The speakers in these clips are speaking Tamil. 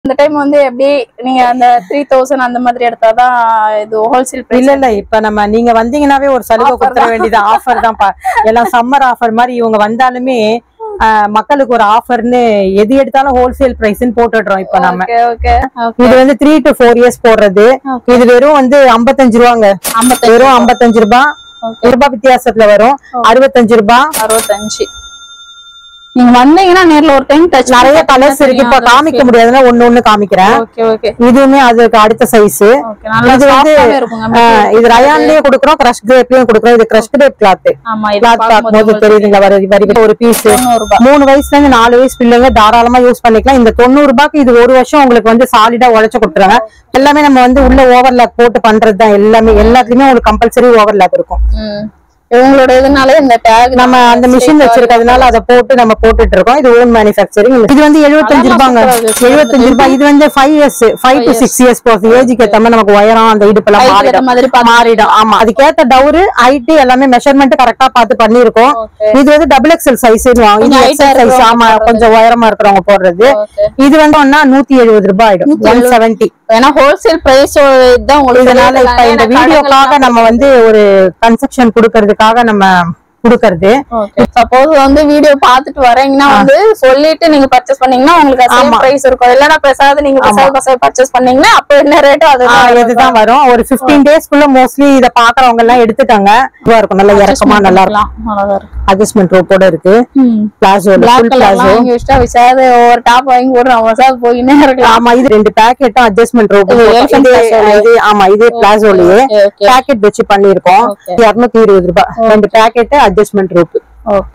இந்த டைம் வந்து எப்படி நீங்க அந்த 3000 அந்த மாதிரி எடுத்தாதான் இது ஹோல்சேல் பிரைஸ். இல்ல இப்ப நம்ம நீங்க வந்தீங்கன்னாவே ஒரு சலுகை கொடுத்துற வேண்டியது ஆஃபர் தான். எல்லாம் சம்மர் ஆஃபர் மாதிரி இவங்க வந்தாலுமே மக்களுக்கு ஒரு ஆஃபர்னு எது எடுத்தாலும் ஹோல்சேல் பிரைஸ்ன்னு போட்டுடுறோம். இப்ப நம்ம இது வந்து 3 to 4 இயர்ஸ் போடுறது. இது வெறும் வந்து 55 ரூபாங்க. வெறும் 55 ரூபாய் வித்தியாசத்துல வரும். 65 ரூபாய். 65. நீங்க வந்தீங்கன்னா நேர்ல ஒரு டைம் டச். நிறைய கலர்ஸ் இருக்கு, இப்ப காமிக்க முடியாதுன்னா ஒண்ணு காமிக்கிறேன். இதுவுமே அதுக்கு அடுத்த சைஸ். இது வந்து இது ரயான்லயே கொடுக்குறோம், கிரஷ் கிரேப்லயும் கொடுக்குறோம். இது கிரஷ் கிரேப் கிளாத். கிளாத் பார்க்கும்போது தெரியுதுங்களா? வரி ஒரு பீஸ் 3 வயசுல இருந்து 4 வயசு பிள்ளைங்க தாராளமா யூஸ் பண்ணிக்கலாம். இந்த 90 ரூபாய்க்கு இது ஒரு வருஷம் உங்களுக்கு வந்து சாலிடா உழைச்சு கொடுத்துறாங்க. எல்லாமே நம்ம வந்து உள்ள ஓவர்லாக் போட்டு பண்றதுதான். எல்லாமே எல்லாத்துலயுமே உங்களுக்கு கம்பல்சரி ஓவர்லாக் இருக்கும். இவங்களோட இதனால இந்த டேக் நம்ம அந்த மிஷின் வச்சிருக்கிறதுனால அதை போட்டு நம்ம போட்டுட்டு இருக்கோம். இது ஓன் மேனுஃபேக்சரிங். இது வந்து 75 ரூபாங்க. 75 ரூபாய். இது வந்து 5 to 6 இயர்ஸ் போகுது. ஏஜுக்கு ஏத்த மாதிரி நமக்கு உயரம் அந்த இடுப்பெல்லாம் மாறிடும். ஆமா, அதுக்கேத்த டவுரு ஹைட் எல்லாமே மெஷர்மெண்ட் கரெக்டா பார்த்து பண்ணிருக்கோம். இது வந்து XXL சைஸ். இது XL சைஸ். ஆமா, கொஞ்சம் உயரமா இருக்கிறவங்க போடுறது. இது வந்து 170 ரூபாய் ஆயிடும். 170. ஏன்னா ஹோல்சேல் பிரைஸ் தான் உங்களுக்கு. இதனால இப்ப இந்த வீடியோக்காக நம்ம வந்து ஒரு கன்செப்ஷன் கொடுக்கறதுக்காக நம்ம குடுக்கறது. சப்போஸ் வந்து வீடியோ பாத்துட்டு வரீங்கன்னா வந்து சொல்லிட்டு நீங்க பர்ச்சேஸ் பண்ணீங்கன்னா உங்களுக்கு சேம் பிரைஸ் இருக்கும். இல்லனா பிரசாத் நீங்க பர்ச்சேஸ் பண்ணீங்கன்னா அப்ப என்ன ரேட்டோ அதுதான் வரும். ஒரு 15 டேஸ்க்குள்ள மோஸ்ட்லி இத பாக்குறவங்க எல்லாம் எடுத்துட்டாங்க. இதுவா இருக்கும், நல்லா இறக்கமா நல்லா இருக்கும். அட்ஜஸ்ட்மென்ட் ரோப்போட இருக்கு. பிளாசோ ஃபுல் பிளாசோ இங்க இஷ்டா விசாத ஒரு டாப் வாங்கி போடுறோம். விசாத போயினே இருக்கலாம். ஆமா, இது 2 பாக்கெட்டும் அட்ஜஸ்ட்மென்ட் ரோப். இது ஆமா, இது பிளாசோலயே பாக்கெட் வச்சு பண்ணிருக்கோம். 220 ரூபாய் 2 பாக்கெட் அட்ஜஸ்ட்மென்ட் ரோப். ஓகே,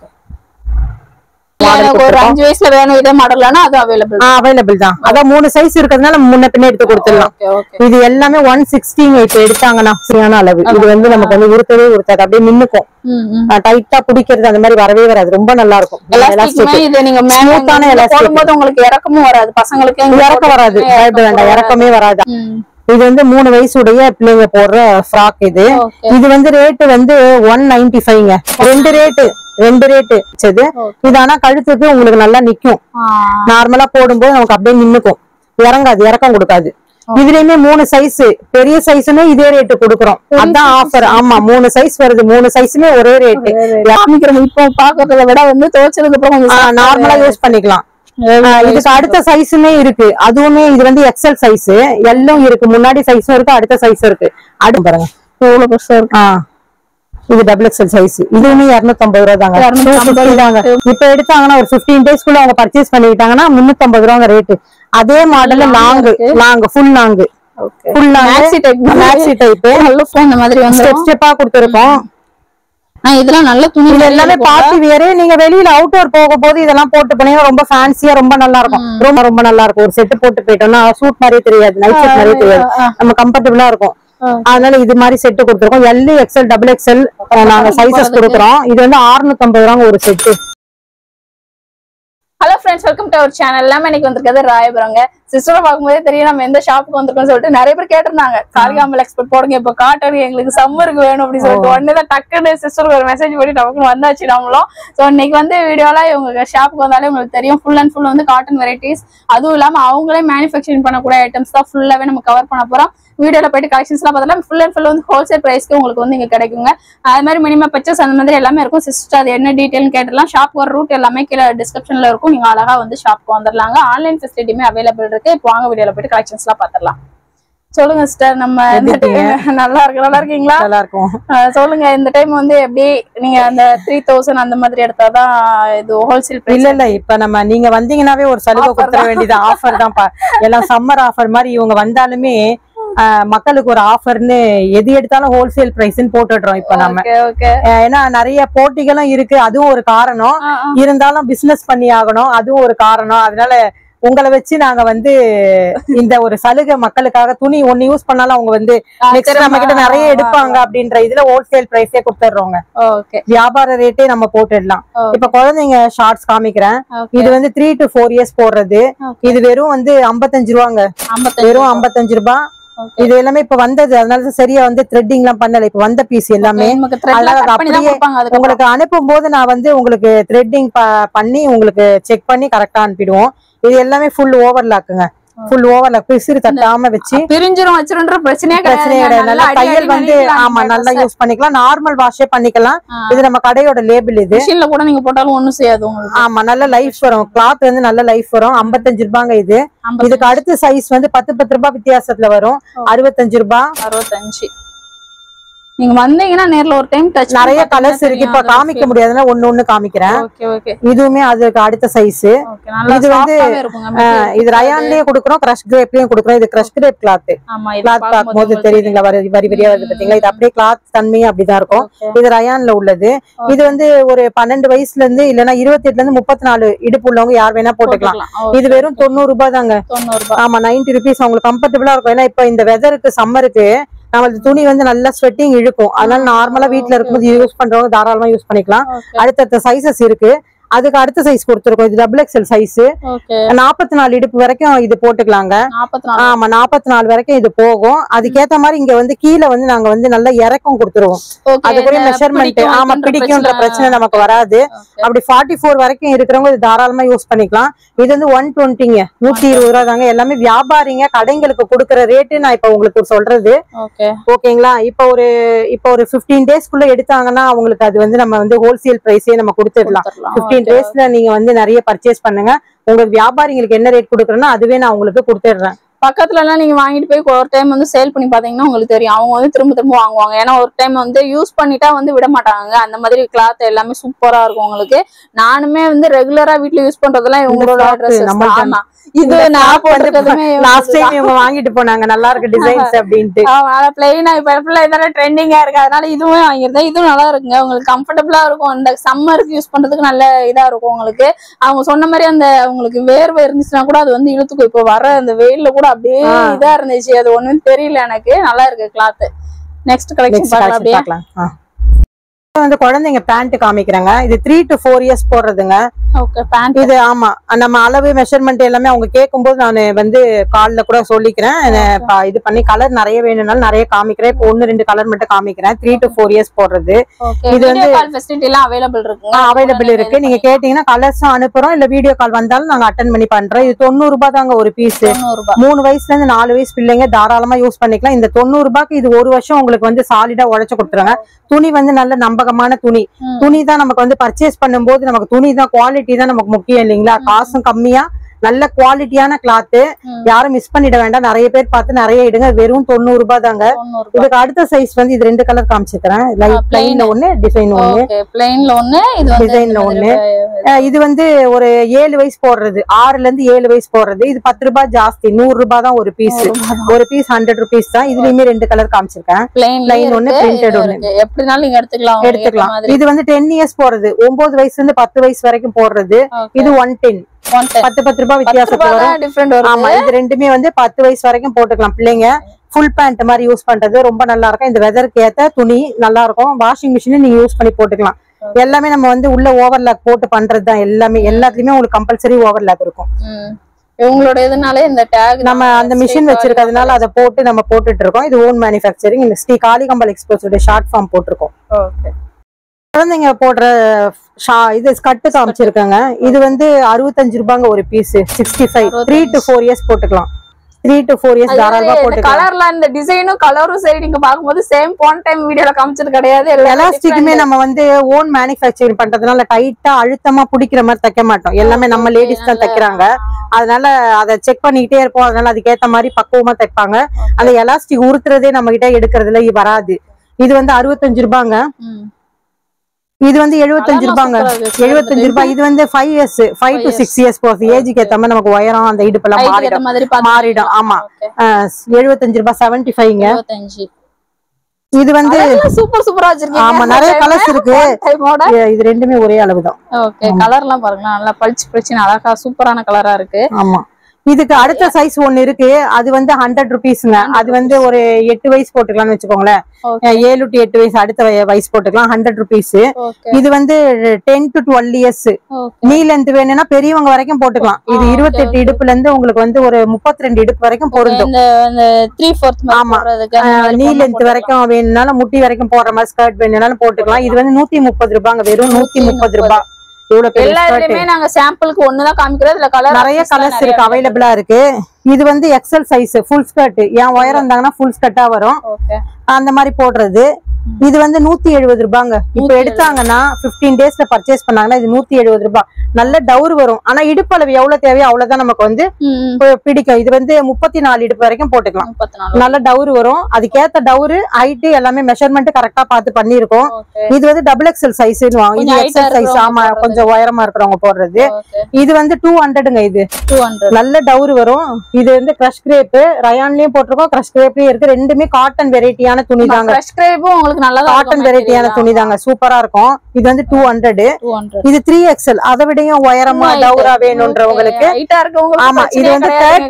ஒரு 5 வயசுல வேணும் இதே மாடல்னா அது அவைலபிள் தான். அதான் 3 சைஸ் இருக்கிறதுனால முன்ன பின்ன எடுத்து கொடுத்துடலாம். இது எல்லாமே 160 இப்ப எடுத்தாங்கன்னா சரியான அளவு. இது வந்து நமக்கு வந்து உருத்தவே உருத்தாது, அப்படியே நின்னுக்கும். டைட்டா பிடிக்கிறது அந்த மாதிரி வரவே வராது. ரொம்ப நல்லா இருக்கும். உங்களுக்கு இறக்கமும் வராது. பசங்களுக்கு இறக்கம் வராது, வேண்டாம், இறக்கமே வராது. இது வந்து 3 வயசுடைய பிள்ளைங்க போடுற ஃப்ராக். இது வந்து ரேட்டு வந்து 195ங்க. 2 ரேட்டு இது. ஆனா கழுத்துக்கு உங்களுக்கு நல்லா நிக்கும். நார்மலா போடும்போது நமக்கு அப்படியே நின்னுக்கும், இறங்காது, இறக்கம் கொடுக்காது. இதுலயுமே 3 சைஸ். பெரிய சைஸ்மே இதே ரேட்டு கொடுக்குறோம். அதான் ஆஃபர். ஆமா, 3 சைஸ் வருது. 3 சைஸுமே ஒரே ரேட்டு. இப்போ பாக்குறத விட வந்து துவைச்சதுக்கு அப்புறம் நார்மலா யூஸ் பண்ணிக்கலாம். இதுக்கு அடுத்த சைஸுமே இருக்கு. அதுவுமே இது வந்து XL சைஸ். எல்லாம் இருக்கு, முன்னாடி சைஸும் இருக்கு, அடுத்த சைஸும் இருக்கு. அடுத்து பாருங்க எவ்வளவு பெருசா இருக்கு. இது XXL சைஸ். இதுவுமே 250 ரூபாய் தாங்க. இப்ப எடுத்தாங்கன்னா ஒரு 15 டேஸ்க்குள்ள அவங்க பர்ச்சேஸ் பண்ணிக்கிட்டாங்கன்னா 350 ரூபாங்க ரேட்டு. அதே மாடல்ல ஃபுல் லாங் மேக்ஸி டைப் இந்த மாதிரி ஸ்டெப்பா கொடுத்துருக்கோம். இதெல்லாம் நல்ல துணி. எல்லாமே பார்ட்டி வேற. நீங்க வெளியில அவுட்டோர் போகும்போது இதெல்லாம் போட்டு போனீங்கன்னா ரொம்ப ஃபேன்சியா ரொம்ப நல்லா இருக்கும். ரொம்ப நல்லா இருக்கும். ஒரு செட் போட்டு போயிட்டோம்னா சூட் மாதிரியே தெரியாது, நைட் செட் மாதிரியே தெரியாது. நம்ம கம்ஃபர்டபுளா இருக்கும். அதனால இது மாதிரி செட் கொடுத்துருக்கோம். L, XL, XXL நாங்க சைசஸ் கொடுக்குறோம். இது வந்து 650 ரூபாங்க ஒரு set. Hello friends, welcome to our channel. எல்லாமே இன்னைக்கு வந்திருக்கிறது ராயபுரங்க. சிஸ்டரை பார்க்கும்போதே தெரியும் நம்ம எந்த ஷாப்புக்கு வந்திருக்கோம்னு சொல்லிட்டு நிறைய பேர் கேட்டிருந்தாங்க. கார்காமல் எக்ஸ்போர்ட் போடுங்க, இப்ப காட்டன் எங்களுக்கு சம்மருக்கு வேணும் அப்படின்னு சொல்லிட்டு உடனேதான் டக்குன்னு சிஸ்டருக்கு ஒரு மெசேஜ் பண்ணி நமக்கு வந்தாச்சு நம்மளும். ஸோ இன்னைக்கு வந்து வீடியோல இவங்க ஷாப்புக்கு வந்தாலே உங்களுக்கு தெரியும் ஃபுல் அண்ட் ஃபுல் வந்து காட்டன் வெரைட்டிஸ். அதுவும் இல்லாம அவங்களே மேனுஃபேக்சரிங் பண்ணக்கூடிய ஐட்டம்ஸ் தான் ஃபுல்லாவே நம்ம கவர் பண்ண போறோம். வீடியோல போயிட்டு கலெக்ஷன்ஸ் எல்லாம் பார்த்தா ஃபுல் அண்ட் ஃபுல் வந்து ஹோல்சேல் பிரைஸ்க்கு உங்களுக்கு வந்து இங்க கிடைக்குங்க. அது மாதிரி மினிமம் பர்ச்சேஸ் அந்த மாதிரி எல்லாமே இருக்கும். சிஸ்டர் அது என்ன டீடைல்னு கேட்டலாம். ஷாப் ஒரு ரூட் எல்லாமே கீழே டிஸ்கிரிப்ஷன்ல இருக்கும். நீங்க அழகா வந்து ஷாப்க்கு வந்துடலாங்க. ஆன்லைன் ஃபெசிலிட்டியுமே அவைலபிள் இருக்கு. இப்போ வாங்க வீடியோல போயிட்டு கலெக்ஷன்ஸ் எல்லாம் பாத்திரலாம். சொல்லுங்க சிஸ்டர், நம்ம நல்லா இருக்கீங்களா? நல்லா இருக்கும். சொல்லுங்க, இந்த டைம் வந்து எப்படி நீங்க அந்த 3000 அந்த மாதிரி எடுத்தாதான் இது ஹோல்சேல் பிரைஸ். இல்ல இப்ப நம்ம நீங்க வந்தீங்கன்னாவே ஒரு சலுகை கொடுத்துற வேண்டியது ஆஃபர் தான். எல்லாம் சம்மர் ஆஃபர் மாதிரி இவங்க வந்தாலுமே மக்களுக்கு ஒரு ஆஃபர்னு எது எடுத்தாலும் ஹோல்சேல் பிரைஸ்ன்னு போட்டுடுறோம். இப்ப நம்ம ஏன்னா நிறைய போட்டிகளும் இருக்கு, அதுவும் ஒரு காரணம். இருந்தாலும் பிசினஸ் பண்ணி ஆகணும், அதுவும் ஒரு காரணம். அதனால உங்களை வச்சு நாங்க வந்து இந்த ஒரு சலுகை மக்களுக்காக துணி ஒண்ணு யூஸ் பண்ணாலும் அவங்க வந்து நெக்ஸ்ட் நம்ம கிட்ட நிறைய எடுப்பாங்க அப்படின்ற இதுல ஹோல்சேல் பிரைஸே கொடுத்துடுறோங்க. வியாபார ரேட்டே நம்ம போட்டுடலாம். இப்ப குழந்தைங்க ஷார்ட்ஸ் காமிக்கிறேன். இது வந்து 3 to 4 இயர்ஸ் போடுறது. இது வெறும் வந்து 55 ரூபாங்க. வெறும் 55 ரூபாய். இது எல்லாமே இப்ப வந்தது, அதனால சரியா வந்து த்ரெட்டிங் எல்லாம் பண்ணல. இப்ப வந்த பீஸ் எல்லாமே உங்களுக்கு அனுப்பும் போது நான் வந்து உங்களுக்கு த்ரெட்டிங் பண்ணி உங்களுக்கு செக் பண்ணி கரெக்டா அனுப்பிடுவோம். இது எல்லாமே ஃபுல் ஓவர்லாக்குங்க. ஃபுல் ஓவர்ல பிசிறு தட்டாம வச்சு பிரிஞ்சிரும் வச்சிருன்ற பிரச்சனையே கிடையாது. நல்லா தையல் வந்து ஆமா நல்லா யூஸ் பண்ணிக்கலாம், நார்மல் வாஷே பண்ணிக்கலாம். இது நம்ம கடையோட லேபிள், இது மிஷின்ல கூட நீங்க போட்டாலும் ஒண்ணும் செய்யாது உங்களுக்கு. ஆமா நல்ல லைஃப் வரும், கிளாத் வந்து நல்ல லைஃப் வரும். 55 ரூபாங்க இது. இதுக்கு அடுத்த சைஸ் வந்து 10 ரூபாய் வித்தியாசத்துல வரும், 65 ரூபாய். 65. நீங்க வந்தீங்கன்னா நேர்ல ஒரு டைம் டச் நிறைய கலர்ஸ் இருக்கு, இப்ப காமிக்க முடியாதுன்னா ஒண்ணு காமிக்கிறேன். இதுவுமே அதுக்கு அடுத்த சைஸ். இது வந்து இது ரயான்லயே குடுக்குறோம், கிரஷ் கிரேப்லயும் குடுக்குறோம். இது கிரஷ் கிரேப் கிளாத். கிளாத் பார்க்கும்போது தெரியுதுங்களா, வரி வரியா வருது பாத்தீங்களா? இது அப்படியே கிளாத் தன்மையும் அப்படிதான் இருக்கும். இது ரயான்ல உள்ளது. இது வந்து ஒரு 12 வயசுல இருந்து இல்லன்னா 28ல இருந்து 34 இடுப்பு உள்ளவங்க யார் வேணா போட்டுக்கலாம். இது வெறும் 90 ரூபாய் தாங்க. ஆமா 90 ருபீஸ். அவங்களுக்கு கம்ஃபர்டபுளா இருக்கும். ஏன்னா இப்ப இந்த வெதருக்கு சம்மருக்கு நம்மளுக்கு துணி வந்து நல்லா ஸ்வெட்டிங் இழுக்கும். அதனால நார்மலா வீட்டுல இருக்கும்போது யூஸ் பண்றவங்க தாராளமா யூஸ் பண்ணிக்கலாம். அடுத்தடுத்த சைசஸ் இருக்கு. அதுக்கு அடுத்த சைஸ் கொடுத்துருக்கோம். இது XXL சைஸ். 44 இடுப்பு வரைக்கும் இது போட்டுக்கலாங்க. ஆமா 44 வரைக்கும் இது போகும். அதுக்கேத்த மாதிரி இங்க வந்து கீழே வந்து நாங்க வந்து நல்லா இறக்கம் கொடுத்துருவோம். அதுக்குரிய மெஷர்மெண்ட் ஆமா பிடிக்கும்ன்ற பிரச்சனை நமக்கு வராது. அப்படி 44 வரைக்கும் இருக்கிறவங்க இது தாராளமா யூஸ் பண்ணிக்கலாம். இது வந்து 120ங்க, 120 ரூபா தாங்க. எல்லாமே வியாபாரிங்க கடைங்களுக்கு கொடுக்குற ரேட்டு நான் இப்ப உங்களுக்கு சொல்றது. ஓகேங்களா? இப்ப ஒரு 15 டேஸ்க்குள்ள எடுத்தாங்கன்னா அவங்களுக்கு அது வந்து நம்ம வந்து ஹோல்சேல் பிரைஸே நம்ம கொடுத்துடலாம். 15 டேஸ்ல நீங்க வந்து நிறைய பர்ச்சேஸ் பண்ணுங்க. உங்களுக்கு வியாபாரிங்களுக்கு என்ன ரேட் கொடுக்குறேன்னா அதுவே நான் உங்களுக்கு கொடுத்துடுறேன். பக்கத்துல எல்லாம் நீங்க வாங்கிட்டு போய் ஒரு டைம் வந்து சேல் பண்ணி பாத்தீங்கன்னா உங்களுக்கு தெரியும். அவங்க வந்து திரும்ப திரும்ப வாங்குவாங்க. ஏன்னா ஒரு டைம் வந்து யூஸ் பண்ணிட்டா வந்து விட மாட்டாங்க. அந்த மாதிரி கிளாத் எல்லாமே சூப்பரா இருக்கும் உங்களுக்கு. நானுமே வந்து ரெகுலரா வீட்டுல யூஸ் பண்றதெல்லாம் இவங்களோட ட்ரெஸ். இது நான் போட்டதுமே லாஸ்ட் டைம் இவங்க வாங்கிட்டு போனாங்க, நல்லா இருக்கு டிசைன்ஸ் அப்படின்ட்டு. பிளைனா இப்ப இதெல்லாம் ட்ரெண்டிங்கா இருக்கு, அதனால இதுவும் வாங்கிருந்தேன். இதுவும் நல்லா இருக்குங்க, உங்களுக்கு கம்ஃபர்டபுளா இருக்கும். இந்த சம்மருக்கு யூஸ் பண்றதுக்கு நல்ல இதா இருக்கும் உங்களுக்கு. அவங்க சொன்ன மாதிரி அந்த உங்களுக்கு வேர்வை இருந்துச்சுன்னா கூட அது வந்து இழுத்துக்கும். இப்ப வர அந்த வெயில்ல கூட அப்படியே இதா இருந்துச்சு, அது ஒண்ணும் தெரியல எனக்கு. நல்லா இருக்கு கிளாத். நெக்ஸ்ட் கலெக்ஷன் பார்க்கலாம். வந்து குழந்தைங்க பேண்ட் காமிக்கிறாங்க. இது 3 to 4 இயர்ஸ் போடுறதுங்க. இது ஆமா நம்ம அளவு மெஷர்மெண்ட் எல்லாமே அவங்க கேட்கும்போது நான் வந்து கால்ல கூட சொல்லிக்கிறேன். இது பண்ணி கலர் நிறைய வேணும்னாலும் நிறைய காமிக்கிறேன். இப்போ 1-2 கலர் மட்டும் காமிக்கிறேன். 3 to 4 இயர்ஸ் போடுறது. இது வந்து அவைலபிள் இருக்கு. நீங்க கேட்டீங்கன்னா கலர்ஸும் அனுப்புறோம், இல்ல வீடியோ கால் வந்தாலும் நாங்க அட்டன் பண்ணி பண்றோம். இது 90 ரூபாய் தாங்க ஒரு பீஸ். 3 வயசுல இருந்து 4 வயசு பிள்ளைங்க தாராளமா யூஸ் பண்ணிக்கலாம். இந்த 90 ரூபாய்க்கு இது ஒரு வருஷம் உங்களுக்கு வந்து சாலிடா உழைச்சு கொடுத்துருங்க. துணி வந்து நல்ல நம்பகமான துணி தான். நமக்கு வந்து பர்ச்சேஸ் பண்ணும்போது நமக்கு துணி தான், குவாலிட்டி தான் நமக்கு முக்கியம் இல்லைங்களா? காசும் கம்மியா நல்ல குவாலிட்டியான கிளாத். யாரும் மிஸ் பண்ணிட வேண்டாம். நிறைய பேர் பார்த்து நிறைய இடுங்க. வெறும் 90 ரூபாய் தாங்க. இதுக்கு அடுத்த சைஸ் வந்து இது 2 கலர் காமிச்சிருக்கிறேன். பிளைன்ல ஒண்ணு, டிசைன் ஒண்ணு. டிசைன்ல ஒண்ணு. இது வந்து ஒரு 7 வயசு போடுறது, 6ல இருந்து 7 வயசு போடுறது. இது 10 ரூபாய் ஜாஸ்தி, 100 ரூபாய் தான் ஒரு பீஸ். ஒரு பீஸ் 100 ருபீஸ் தான். இதுலயுமே 2 கலர் காமிச்சிருக்கேன். பிளைன் ஒண்ணு, பிரிண்டட் ஒண்ணு. எப்படினாலும் நீங்க எடுத்துக்கலாம். இது வந்து 10 இயர்ஸ் போடுறது, 9 வயசுல இருந்து 10 வயசு வரைக்கும் போடுறது. இது 110, 10 ரூபாய் வித்தியாசத்துல வரும். ஆமா இது ரெண்டுமே வந்து 10 வயசு வரைக்கும் போட்டுக்கலாம். பிள்ளைங்க ஃபுல் பேண்ட் மாதிரி யூஸ் பண்றது ரொம்ப நல்லா இருக்கும். இந்த வெதருக்கு ஏத்த துணி நல்லா இருக்கும். வாஷிங் மிஷின் நீங்க யூஸ் பண்ணி போட்டுக்கலாம். எல்லாமே நம்ம வந்து உள்ள ஓவர்லாக் போட்டு பண்றதுதான். எல்லாத்துலயுமே உங்களுக்கு கம்பல்சரி ஓவர்லாக் இருக்கும். இவங்களோட இதனால இந்த டேக் நம்ம அந்த மிஷின் வச்சிருக்கிறதுனால அதை போட்டு நம்ம போட்டுட்டு இருக்கோம். இது ஓன் மேனுஃபேக்சரிங். இந்த Shri Kalikambal express short form போட்டிருக்கோம். குழந்தைங்க போடுற இது கட்டு காமிச்சிருக்காங்க. இது வந்து 65 ரூபாங்க ஒரு பீஸ். 65, 3 to 4 இயர்ஸ் போட்டுக்கலாம். 3 to 4 இயர்ஸ் தாராளமா போட்டுக்கலாம். கலர்ல இந்த டிசைனும் கலரும் சரி நீங்க பாக்கும்போது சேம் போன் டைம் வீடியோல காமிச்சது கிடையாது. எலாஸ்டிக்குமே நம்ம வந்து ஓன் மேனுஃபேக்சரிங் பண்றதுனால டைட்டா அழுத்தமா பிடிக்கிற மாதிரி தைக்க மாட்டோம். எல்லாமே நம்ம லேடிஸ் தான் தைக்கிறாங்க. அதனால அதை செக் பண்ணிக்கிட்டே இருப்போம். அதனால அதுக்கேத்த மாதிரி பக்குவமா தைப்பாங்க. அந்த எலாஸ்டிக் உறுத்துறதே நம்ம கிட்ட எடுக்கிறதுல வராது. இது வந்து 65 ரூபாங்க. இது வந்து 75 ரூபாங்க. 75 ரூபாய். இது வந்து 5 to 6 இயர்ஸ் போகுது. ஏஜுக்கு ஏத்த மாதிரி நமக்கு உயரம் அந்த இடுப்பெல்லாம் மாறிடும். ஆமா 75 ரூபாய். 75ங்க. இது வந்து சூப்பரா வச்சிருக்கீங்க. ஆமா நிறைய கலர்ஸ் இருக்கு. இது ரெண்டுமே ஒரே அளவுதான். ஓகே கலர்லாம் பாருங்க நல்லா பளிச்சு அழகா சூப்பரான கலரா இருக்கு. ஆமா இதுக்கு அடுத்த சைஸ் ஒண்ணு இருக்கு. அது வந்து 100 ருபீஸ்ங்க. அது வந்து ஒரு 8 வயசு போட்டுக்கலாம்னு வச்சுக்கோங்களேன். 7 to 8 வயசு அடுத்த வயசு போட்டுக்கலாம். 100 ருபீஸ். இது வந்து 10 to 12 இயர்ஸ். நீ லென்த் வேணும்னா பெரியவங்க வரைக்கும் போட்டுக்கலாம். இது 28 இடுப்புல இருந்து உங்களுக்கு வந்து ஒரு 32 இடுப்பு வரைக்கும் பொருந்தும். ஆமா நீ லென்த் வரைக்கும் வேணும்னாலும் முட்டி வரைக்கும் போடுற மாதிரி ஸ்கர்ட் வேணும்னாலும் போட்டுக்கலாம். இது வந்து 130 ரூபாங்க. வெறும் 130 ரூபாய். இவ்வளவு பெரிய எல்லாத்துலயுமே நாங்க சாம்பிளுக்கு ஒண்ணுதான் காமிக்கிறோம். இதுல கலர் நிறைய கலர்ஸ் இருக்கு, அவைலபிளா இருக்கு. இது வந்து எக்ஸல் சைஸ் ஃபுல் ஸ்கர்ட். என் உயரம் இருந்தாங்கன்னா ஃபுல் ஸ்கர்ட்டா வரும், அந்த மாதிரி போடுறது. இது வந்து 170 ரூபாங்க. இப்ப எடுத்தாங்கன்னா 15 டேஸ்ல பர்ச்சேஸ் பண்ணாங்கன்னா இது 170 ரூபாய். நல்ல டவுர் வரும். ஆனா இடுப்பு அளவு எவ்வளவு தேவையோ அவ்வளவுதான் நமக்கு வந்து பிடிக்கும். இது வந்து 34 இடுப்பு வரைக்கும் போட்டுக்கலாம். நல்ல டவுர் வரும். அதுக்கேத்த டவுரு ஹைட் எல்லாமே மெஷர்மெண்ட் கரெக்டா பார்த்து பண்ணிருக்கோம். இது வந்து டபுள் எக்ஸல் சைஸ், இது எக்ஸல் சைஸ். ஆமா, கொஞ்சம் உயரமா இருக்கிறவங்க போடுறது. இது வந்து 200ங்க. இது 200 நல்ல டவுர் வரும். இது வந்து கிரஷ் கிரேப் ரயான்லயும் போட்டிருக்கோம், கிரஷ் கிரேப்லயும் இருக்கு. ரெண்டுமே காட்டன் வெரைட்டியான துணி தாங்க. கிரஷ் கிரேப்பும் உங்களுக்கு நல்ல காட்டன் வெரைட்டியான துணி தாங்க, சூப்பரா இருக்கும். இது வந்து 200. இது 3XL, அதை விடையும் உயரமா டவுரா வேணும்ன்றவங்களுக்கு. ஆமா, இது வந்து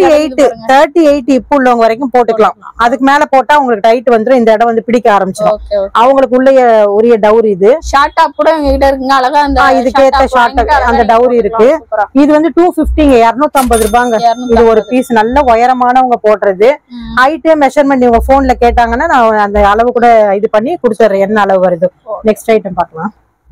38 இப்போ உள்ளவங்க வரைக்கும் போட்டுக்கலாம். அதுக்கு மேல போட்டா உங்களுக்கு டைட் வந்துடும், இந்த இடம் வந்து பிடிக்க ஆரம்பிச்சிடும். அவங்களுக்கு உள்ள உரிய டவுர். இது ஷார்ட் டாப் கூட எங்ககிட்ட இருக்குங்க, அழகா அந்த இதுக்கேத்த ஷார்ட் அந்த டவுர் இருக்கு. இது வந்து 250ங்க, 250 ரூபாங்க. இது ஒரு பீஸ். நல்ல உயரமானவங்க போடுறது. ஹைட் மெஷர்மெண்ட் இவங்க போன்ல கேட்டாங்கன்னா நான் அந்த அளவு கூட இது பண்ணி கொடுத்துறேன், என்ன அளவு வருது. நெக்ஸ்ட் ஐட்டம் பார்க்கலாம்.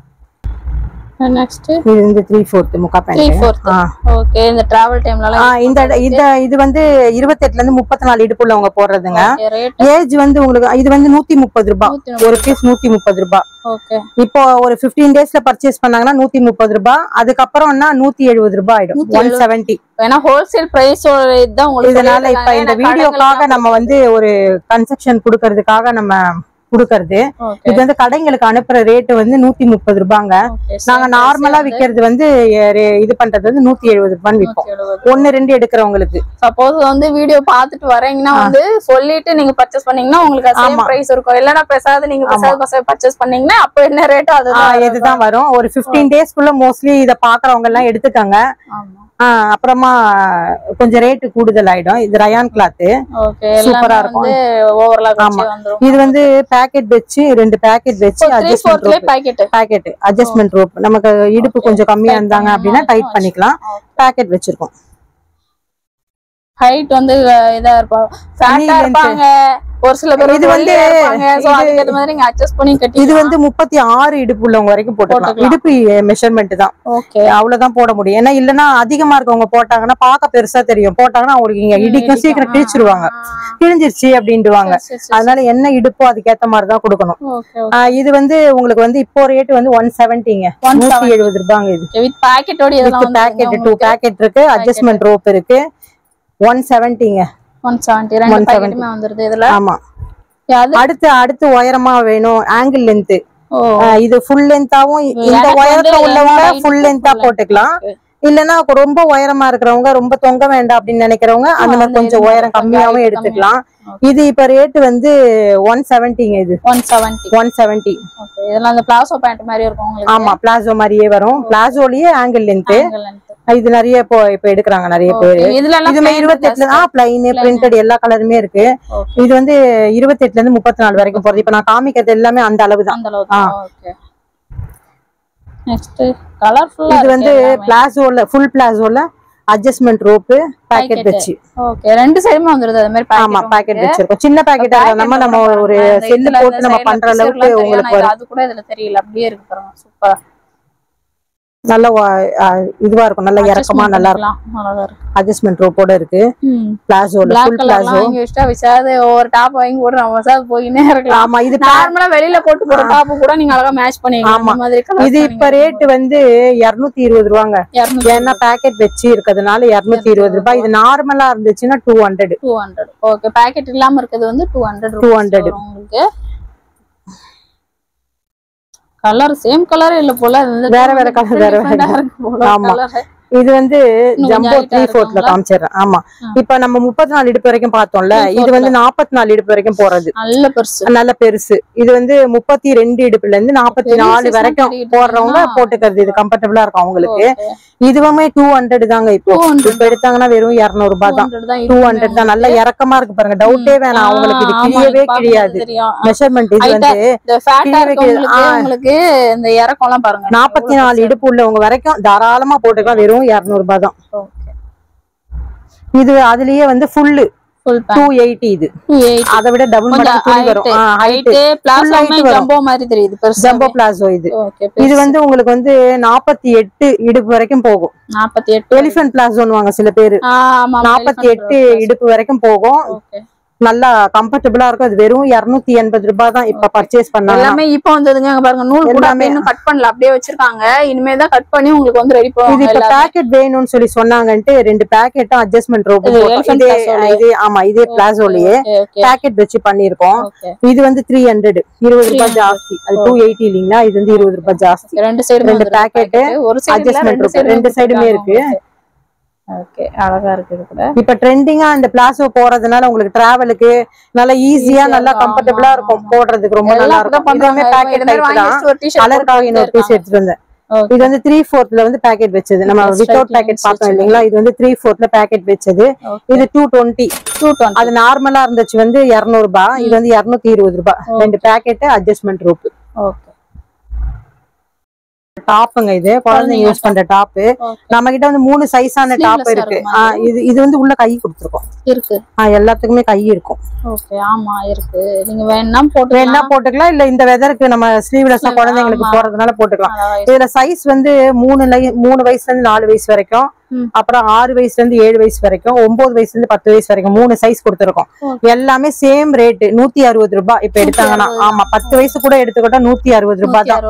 நெக்ஸ்ட் இது இந்த 3/4 முக்கா பேண்ட். ஓகே, இந்த டிராவல் டைம்ல இது வந்து 28ல இருந்து 34 இடுப்புள்ளவங்க போடுறதுங்க. ஏஜ் வந்து உங்களுக்கு இது வந்து 130 ரூபாய் ஒரு பீஸ், 130 ரூபாய். ஓகே, இப்போ ஒரு 15 டேஸ்ல பர்ச்சேஸ் பண்ணாங்கன்னா 130 ரூபாய். அதுக்கப்புறம்னா 170 ரூபாய் ஆயிடும், 170. ஏன்னா ஹோல்சேல் பிரைஸ் தான் உங்களுக்கு. இதனால இப்ப இந்த வீடியோக்காக நம்ம வந்து ஒரு கன்செக்ஷன் கொடுக்கறதுக்காக நம்ம குடுக்கறது. இது வந்து கடைங்களுக்கு அனுப்புற ரேட் வந்து 130 ரூபாங்க. நாங்க நார்மலா விக்கிறது வந்து இது பண்றது வந்து 170 ரூபான்னு விற்போம். 1-2 எடுக்கிறவங்களுக்கு. சப்போஸ் வந்து வீடியோ பாத்துட்டு வரீங்கன்னா வந்து சொல்லிட்டு நீங்க பர்ச்சேஸ் பண்ணீங்கன்னா உங்களுக்கு சேம் பிரைஸ் இருக்கும். இல்லனா பேசாத நீங்க பர்ச்சேஸ் பண்ணீங்கன்னா அப்ப என்ன ரேட்டோ இதுதான் வரும். ஒரு 15 டேஸ்க்குள்ள மோஸ்ட்லி இத பாக்குறவங்க எல்லாம் எடுத்துக்காங்க. அப்புறமா கொஞ்சம் ரேட் கூடுதல் ஆயிடும். இது ரயான் கிளாத், சூப்பரா இருக்கும். இது வந்து பேக்கெட் வச்சு 2 பேக்கெட் வச்சு அட்ஜஸ்ட்மெண்ட் ரோப். நமக்கு இடுப்பு கொஞ்சம் கம்மியா இருந்தாங்க அப்படின்னா டைட் பண்ணிக்கலாம். பேக்கெட் வச்சிருக்கோம். ஹைட் வந்து இதா இருப்பாங்க ஒரு சில பேர். இது வந்து அட்ஜஸ்ட் பண்ணி கட்டி. இது வந்து 36 இடுப்பு உள்ளவங்க வரைக்கும் போட்டுக்கலாம். இடுப்பு மெஷர்மெண்ட் தான். ஓகே, அவ்வளவுதான் போட முடியும். ஏன்னா இல்லன்னா அதிகமா இருக்கவங்க போட்டாங்கன்னா பார்க்க பெருசா தெரியும். போட்டாங்கன்னா அவங்களுக்கு இங்க இடிக்கும், சீக்கிரம் கிழிச்சிருவாங்க, கிழிஞ்சிருச்சு அப்படின்ட்டுவாங்க. அதனால என்ன இடுப்போ அதுக்கேத்த மாதிரிதான் கொடுக்கணும். இது வந்து உங்களுக்கு வந்து இப்போ ரேட் வந்து 170ங்க, 170 ரூபாங்க. இது பேக்கெட்டோட பேக்கெட் 2 பேக்கெட் இருக்கு, அட்ஜஸ்ட்மெண்ட் ரோப் இருக்கு. 170ங்க, 170 ரெண்டு பேக்கெட்டுமே வந்துருது இதுல. ஆமா, அடுத்து உயரமா வேணும், ஆங்கிள் லென்த். இது ஃபுல் லென்த்தாவும் இந்த உயரத்துல உள்ளவங்க ஃபுல் லென்த்தா போட்டுக்கலாம். இல்லன்னா ரொம்ப உயரமா இருக்கிறவங்க ரொம்ப தொங்க வேண்டாம் அப்படின்னு நினைக்கிறவங்க அந்த மாதிரி கொஞ்சம் உயரம் கம்மியாவும் எடுத்துக்கலாம். இது இப்ப ரேட் வந்து 170ங்க. இது 170. இதெல்லாம் அந்த பிளாசோ பேண்ட் மாதிரி இருக்கும் உங்களுக்கு. ஆமா, பிளாசோ மாதிரியே வரும். பிளாசோலயே ஆங்கிள் லென்த். இது நிறைய இப்ப எடுக்கிறாங்க நிறைய பேரு. இதுமே 28 பிளைன் பிரிண்டட் எல்லா கலருமே இருக்கு. இது வந்து 28ல இருந்து 34 வரைக்கும் போறது. இப்ப நான் காமிக்கிறது எல்லாமே அந்த அளவுதான். இது வந்து பிளாசோல ஃபுல் பிளாசோல அட்ஜஸ்ட்மெண்ட் ரோப் பேக்கெட் வச்சு. ஓகே, ரெண்டு சைடுமே வந்துருது அந்த மாதிரி. ஆமா, பேக்கெட் வச்சிருக்கோம். சின்ன பேக்கெட்டா நம்ம ஒரு செல்லு போட்டு நம்ம பண்ற அளவுக்கு உங்களுக்கு அது கூட இதுல தெரியல, அப்படியே இருக்கு பாருங்க. சூப்பர், நல்ல இதுவா இருக்கும், நல்ல இறக்கமா நல்லா இருக்கும். அட்ஜஸ்ட்மெண்ட் ரோப்போட இருக்கு. பிளாசோல ஃபுல் பிளாசோ விசாது ஒரு டாப் வாங்கி போட்டு நம்ம விசாது போயினே இருக்கலாம். ஆமா, இது நார்மலா வெளியில போட்டு போற டாப் கூட நீங்க அழகா மேட்ச் பண்ணிக்கலாம். அந்த மாதிரி இது இப்ப ரேட் வந்து 220 ரூபாங்க. ஏன்னா பேக்கெட் வச்சு இருக்கிறதுனால 220 ரூபாய். இது நார்மலா இருந்துச்சுன்னா 200. ஓகே, பேக்கெட் இல்லாம இருக்குது வந்து 200 உங்களுக்கு. கலர் சேம் கலர் இல்ல போல, வேற வேற கலர் வேற வேற. ஆமா, இது வந்து ஜம்போ 3/4ல காமிச்சிடுறேன். ஆமா, இப்ப நம்ம 34 இடுப்பு வரைக்கும் பார்த்தோம்ல, இது வந்து 44 இடுப்பு வரைக்கும் போறது. நல்ல பெருசு. இது வந்து 32 இடுப்புல இருந்து 44 வரைக்கும் போடுறவங்க போட்டுக்கிறது. இது கம்ஃபர்டபுளா இருக்கும் அவங்களுக்கு. இதுவுமே 200 தாங்க. இப்போ எடுத்தாங்கன்னா வெறும் 200 ரூபாய் தான். 200 தான். நல்ல இறக்கமா இருக்கு பாருங்க, டவுட்டே வேணாம். அவங்களுக்கு இது கிழியவே கிழியாது. மெஷர்மெண்ட் இது வந்து உங்களுக்கு இந்த இறக்கம் எல்லாம் பாருங்க. 44 இடுப்பு உள்ளவங்க வரைக்கும் தாராளமா போட்டுக்கலாம். வெறும் 200 ரூபாய் தான். இது அதுலயே வந்து ஃபுல்லு ஃபுல் 280 இது 280 அதை விட டபுள் மடங்கு துணி வரும் ஹைட் பிளாசோமே ஜம்போ மாதிரி தெரியுது பெருசா ஜம்போ பிளாசோ இது இது வந்து உங்களுக்கு வந்து 48 இடுப்பு வரைக்கும் போகும் 48 எலிஃபண்ட் பிளாசோன்னுவாங்க சில பேரு ஆமா 48 இடுப்பு வரைக்கும் போகும் ஓகே நல்லா கம்ஃபர்டபுளா இருக்கும் அது வெறும் 280 ரூபாய் தான் இப்ப பர்ச்சேஸ் பண்ணாங்க எல்லாமே இப்போ வந்ததுங்க அங்க பாருங்க நூல் கூட இன்னும் கட் பண்ணல அப்படியே வச்சிருக்காங்க இனிமே தான் கட் பண்ணி உங்களுக்கு வந்து ரெடி பண்ணுவாங்க இது இப்ப பாக்கெட் வேணும்னு சொல்லி சொன்னாங்கன்ட்டு 2 பாக்கெட்டும் அட்ஜஸ்ட்மென்ட் ரோப் இதே ஆமா இதே பிளாசோலயே பாக்கெட் வச்சு பண்ணிருக்கோம் இது வந்து 300 20 ரூபாய் ஜாஸ்தி அது 280 இல்லீங்களா இது வந்து 20 ரூபாய் ஜாஸ்தி ரெண்டு சைடு 2 பாக்கெட் ஒரு சைடு அட்ஜஸ்ட்மென்ட் ரோப் ரெண்டு சைடுமே இருக்கு ஓகே அழகா இருக்கு இது கூட இப்ப ட்ரெண்டிங்கா இந்த பிளாசோ போறதுனால உங்களுக்கு டிராவலுக்கு நல்லா ஈஸியா நல்லா கம்ஃபர்டபுளா இருக்கும் போடுறதுக்கு ரொம்ப நல்லா இருக்கும் இதுமே பாக்கெட் டைப் தான் கலர்காக இன்னொரு பீஸ் எடுத்துட்டு வந்தேன் இது வந்து 3/4ல வந்து பாக்கெட் வெச்சது நம்ம வித்தவுட் பாக்கெட் பார்த்தோம் இல்லீங்களா இது வந்து 3/4ல பாக்கெட் வெச்சது இது 220 அது நார்மலா இருந்துச்சு வந்து 200 ரூபாய் இது வந்து 220 ரூபாய் ரெண்டு பாக்கெட் அட்ஜஸ்ட்மென்ட் ரோப் ஓகே டாப்ங்க இது குழந்தைங்க யூஸ் பண்ற டாப் நம்ம கிட்ட வந்து 3 சைஸான டாப் இருக்கு இது வந்து உள்ள கை கொடுத்திருக்கோம் இருக்கு எல்லாத்துக்குமே கை இருக்கும் ஓகே ஆமா இருக்கு நீங்க வேணா போட்டுக்கலாம் இல்ல இந்த வெதருக்கு நம்ம ஸ்லீவ்லெஸ்ஸா குழந்தைங்களுக்கு போறதுனால போட்டுக்கலாம் இதுல சைஸ் வந்து 3 வயசுல இருந்து 4 வயசு வரைக்கும் அப்புறம் 6 வயசுல இருந்து 7 வயசு வரைக்கும் 9 வயசுல இருந்து 10 வயசு வரைக்கும் 3 சைஸ் கொடுத்திருக்கோம் எல்லாமே சேம் ரேட் 160 ரூபாய் இப்ப எடுத்தாங்கன்னா ஆமா 10 வயசு கூட எடுத்துக்கிட்டா 160 ரூபாய் தான்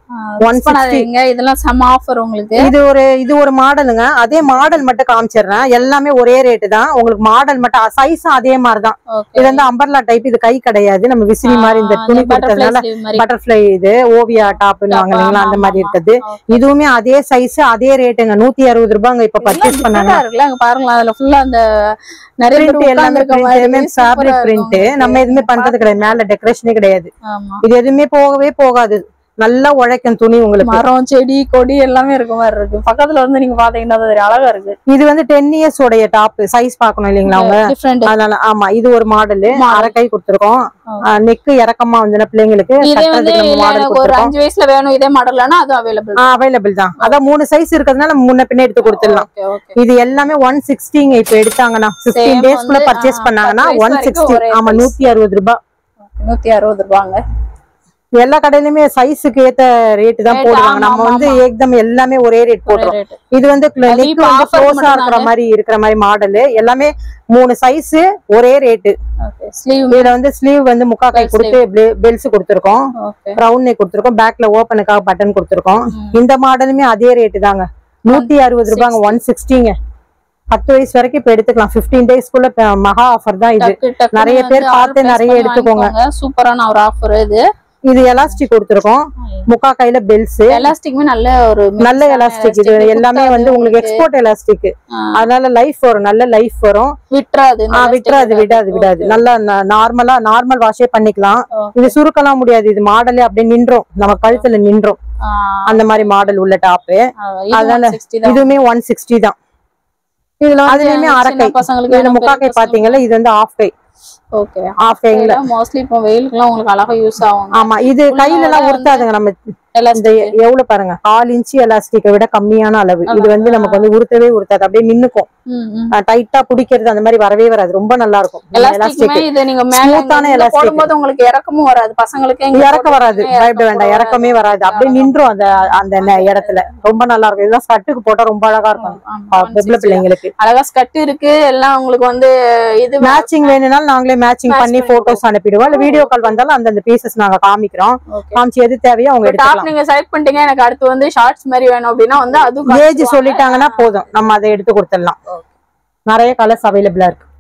160 இதெல்லாம் சம ஆஃபர் உங்களுக்கு இது ஒரு மாடலுங்க அதே மாடல் மட்டும் காமிச்சிடுறேன் எல்லாமே ஒரே ரேட் தான் உங்களுக்கு மாடல் மட்டும் சைஸும் அதே மாதிரிதான் இது வந்து அம்பர்லா டைப் இது கை கிடையாது நம்ம விசிறி மாதிரி இந்த துணி கொடுத்ததுனால பட்டர்ஃபிளை இது ஓவியா டாப்னு வாங்க இல்லைங்களா அந்த மாதிரி இருக்குது இதுவுமே அதே சைஸ் அதே ரேட்டுங்க 160 ரூபாய் இப்ப பர்ச்சேஸ் பண்ணாங்க பாருங்களா அதுல ஃபுல்லா அந்த நிறைய பிரிண்ட் எல்லாமே ஃபேப்ரிக் பிரிண்ட் நம்ம எதுவுமே பண்றது கிடையாது மேல டெக்கரேஷனே கிடையாது இது எதுவுமே போகாது நல்லா உழைக்கும் துணி உங்களுக்கு மரம் செடி கொடி எல்லாமே இருக்க மாதிரி இருக்கு பக்கத்துல வந்து நீங்க பாத்தீங்கன்னா அழகா இருக்கு இது வந்து 10 இயர்ஸ் உடைய டாப் சைஸ் பாக்கணும் இல்லீங்களா அவங்க அதனால ஆமா இது ஒரு மாடல் அரை கை கொடுத்திருக்கோம் நெக் இறக்கமா வந்து பிள்ளைங்களுக்கு ஒரு 5 வயசுல வேணும் இதே மாடல்னா அது அவைலபிள் தான் அதான் 3 சைஸ் இருக்கிறதுனால முன்ன பின்ன எடுத்து கொடுத்துடலாம் இது எல்லாமே 160 இப்ப எடுத்தாங்கன்னா 15 டேஸ்க்குள்ள பர்ச்சேஸ் பண்ணாங்கன்னா 160 ஆமா 160 ரூபாய் 160 ரூபாங்க எல்லா கடையிலுமே சைஸுக்கு ஏத்த ரேட் தான் போடுவாங்க நம்ம வந்து ஏக்தம் எல்லாமே ஒரே ரேட் போடுறோம் இது வந்து நெக் வந்து க்ளோஸா இருக்கிற மாதிரி மாடல் எல்லாமே 3 சைஸ் ஒரே ரேட் இதுல வந்து ஸ்லீவ் வந்து முக்கா கை கொடுத்து பெல்ஸ் கொடுத்திருக்கோம் ரவுண்ட் நெக் கொடுத்திருக்கோம் பேக்ல ஓபனுக்காக பட்டன் கொடுத்திருக்கோம் இந்த மாடலுமே அதே ரேட் தாங்க 160 ரூபாங்க 160ங்க 10 வயசு வரைக்கும் இப்ப எடுத்துக்கலாம் 15 டேஸ்க்குள்ள மகா ஆஃபர் தான் இது நிறைய பேர் பார்த்து நிறைய எடுத்துக்கோங்க சூப்பரான ஒரு ஆஃபர் இது எலாஸ்டிக் கொடுத்திருக்கோம் முக்கா கையில பெல்ஸ் எலாஸ்டிக்மே நல்ல எலாஸ்டிக் இது எல்லாமே வந்து உங்களுக்கு எக்ஸ்போர்ட் எலாஸ்டிக் அதனால லைஃப் வரும் நல்ல லைஃப் வரும் விடாது நல்லா நார்மல் வாஷே பண்ணிக்கலாம் இது சுருக்கலாம் முடியாது இது மாடலே அப்படியே நின்றோம் நம்ம கழுத்துல நின்றோம் அந்த மாதிரி மாடல் உள்ள டாப்பு அதனால இதுவுமே 160 தான் இதுல அதுலயுமே அரைக்கை இதுல முக்கா கை பாத்தீங்கல்ல இது வந்து ஆஃப் கை ஓகே ஆஃப் கைல மோஸ்ட்லி இப்போ வெயிலுக்குலாம் உங்களுக்கு அழகா யூஸ் ஆகும் ஆமா இது கையில எல்லாம் உருத்தாதுங்க நம்ம இந்த எவ்வளவு பாருங்க 1/4 இன்ச் எலாஸ்டிக்கை விட கம்மியான அளவு இது வந்து நமக்கு வந்து உருத்தாது அப்படியே நின்னுக்கும் டைட்டா பிடிக்கிறது அந்த மாதிரி வரவே வராது ரொம்ப நல்லா இருக்கும் எலாஸ்டிக் இது நீங்க ஸ்மூத்தான எலாஸ்டிக் போடும்போது உங்களுக்கு இறக்கமும் வராது பசங்களுக்கு இறக்க வராது பயப்பட வேண்டாம் இறக்கமே வராது அப்படியே நின்றும் அந்த இடத்துல ரொம்ப நல்லா இருக்கும் இதெல்லாம் ஸ்கர்ட்டுக்கு போட்டா ரொம்ப அழகா இருக்கும் பொம்பளை பிள்ளைங்களுக்கு அழகா ஸ்கர்ட் இருக்கு எல்லாம் உங்களுக்கு வந்து இது மேட்சிங் வேணும்னாலும் நாங்களே மேட்சிங் பண்ணி போட்டோஸ் அனுப்பிடுவோம் இல்ல வீடியோ கால் வந்தாலும் அந்த பீசஸ் நாங்க காமிக்கிறோம் காமிச்சு எது தேவையோ அவங்க எடுத்துக்கலாம் நீங்க செலக்ட் பண்ணிட்டீங்க எனக்கு அடுத்து வந்து ஷார்ட்ஸ் மாதிரி வேணும் அப்படின்னா வந்து அது ஏஜ் சொல்லிட்டாங்கன்னா போதும் நம்ம அதை எடுத்து கொடுத்துடலாம் நிறைய கலர்ஸ் அவைலபிளா இருக்கு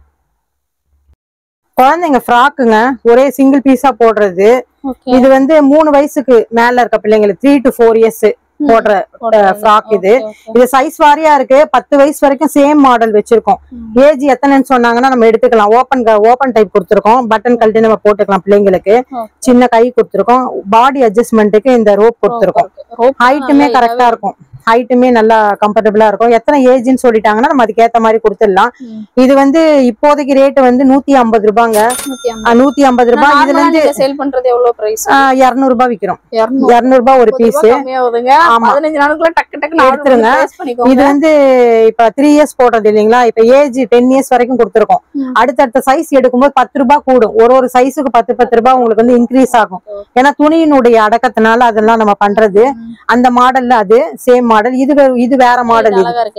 குழந்தைங்க ஃப்ராக்குங்க ஒரே சிங்கிள் பீஸா போடுறது இது வந்து 3 வயசுக்கு மேல இருக்க பிள்ளைங்களுக்கு 3 to 4 இயர்ஸ் போடுற ஃப்ராக் இது சைஸ் வாரியா இருக்கு 10 வயசு வரைக்கும் சேம் மாடல் வச்சிருக்கோம் ஏஜ் எத்தனைன்னு சொன்னாங்கன்னா நம்ம எடுத்துக்கலாம் ஓபன் டைப் கொடுத்துருக்கோம் பட்டன் கழட்டி நம்ம போட்டுக்கலாம் பிள்ளைங்களுக்கு சின்ன கை கொடுத்துருக்கோம் பாடி அட்ஜஸ்ட்மெண்ட்டுக்கு இந்த ரோப் கொடுத்துருக்கோம் ஹைட்டுமே கரெக்டா இருக்கும் ஹைட்டுமே நல்லா கம்ஃபர்டபுளா இருக்கும். எத்தனை ஏஜ்னு சொல்லிட்டாங்கன்னா நம்ம அதுக்கு ஏத்த மாதிரி கொடுத்துடலாம். இது வந்து இப்போதைக்கு ரேட் வந்து 150 ரூபாங்க. 150 ரூபாய். இதுல இருந்து சேல் பண்றது எவ்வளவு பிரைஸ்? 200 ரூபாய் விக்கிறோம். 200 ரூபாய் ஒரு பீஸ். 15 நாளுக்குள்ள டக்கு டக்கு எடுத்துருங்க. இது வந்து இப்ப 3 இயர்ஸ் போடுறது இல்லைங்களா, இப்ப ஏஜ் 10 இயர்ஸ் வரைக்கும் கொடுத்துருக்கோம். அடுத்தடுத்த சைஸ் எடுக்கும்போது 10 ரூபாய் கூடும். ஒரு சைஸுக்கு 10 ரூபாய் உங்களுக்கு வந்து இன்க்ரீஸ் ஆகும். ஏன்னா துணியினுடைய அடக்கத்தினால அதெல்லாம் நம்ம பண்றது. அந்த மாடல்ல அது சேம் மாடல். இது வேற மாடல்.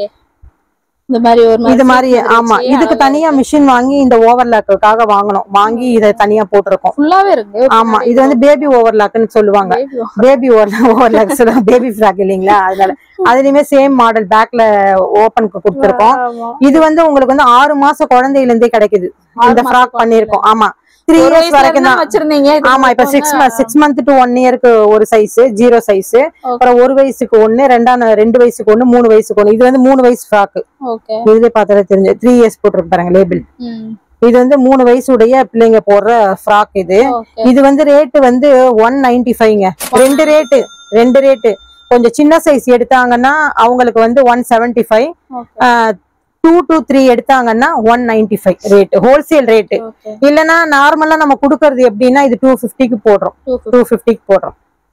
இது மாதிரி ஆமா. இதுக்கு தனியா மிஷின் வாங்கி இந்த ஓவர்லாக்குக்காக வாங்கணும். வாங்கி இதை தனியா போட்டிருக்கோம். ஃபுல்லாவே இருக்கு. ஆமா, இது வந்து பேபி ஓவர்லாக்னு சொல்லுவாங்க. பேபி ஓவர்லாக் சொல்லுவாங்க, பேபி ஃப்ராக் இல்லைங்களா, அதனால அதுலயுமே சேம் மாடல் பேக்ல ஓபனுக்கு கொடுத்திருக்கோம். இது வந்து உங்களுக்கு வந்து 6 மாசம் குழந்தையில இருந்தே கிடைக்குது. இந்த ஃப்ராக் பண்ணிருக்கோம். ஆமா, 3 இயர்ஸ் வரைக்கும் தான் வச்சிருந்தீங்க. ஆமா, இப்ப 6 மந்த் டு 1 இயருக்கு ஒரு சைஸ், 0 சைஸ், அப்புறம் 1 வயசுக்கு 1, 2 வயசுக்கு 1, 3 வயசுக்கு 1. இது வந்து 3 வயசு ஃப்ராக். இதுல பார்த்தாலே தெரிஞ்சு 3 இயர்ஸ் போட்டிருக்கு பாருங்க லேபிள். இது வந்து 3 வயசுடைய பிள்ளைங்க போடுற ஃப்ராக். இது வந்து ரேட் வந்து 195ங்க. ரெண்டு ரேட்டு. கொஞ்சம் சின்ன சைஸ் எடுத்தாங்கன்னா அவங்களுக்கு வந்து 175, 2 to 3 எடுத்தாங்கன்னா 195 ரேட், ஹோல்சேல் ரேட். இல்லனா நார்மலா நம்ம குடுக்கறது எப்படின்னா இது 250க்கு போடுறோம். 250க்கு போடுறோம்.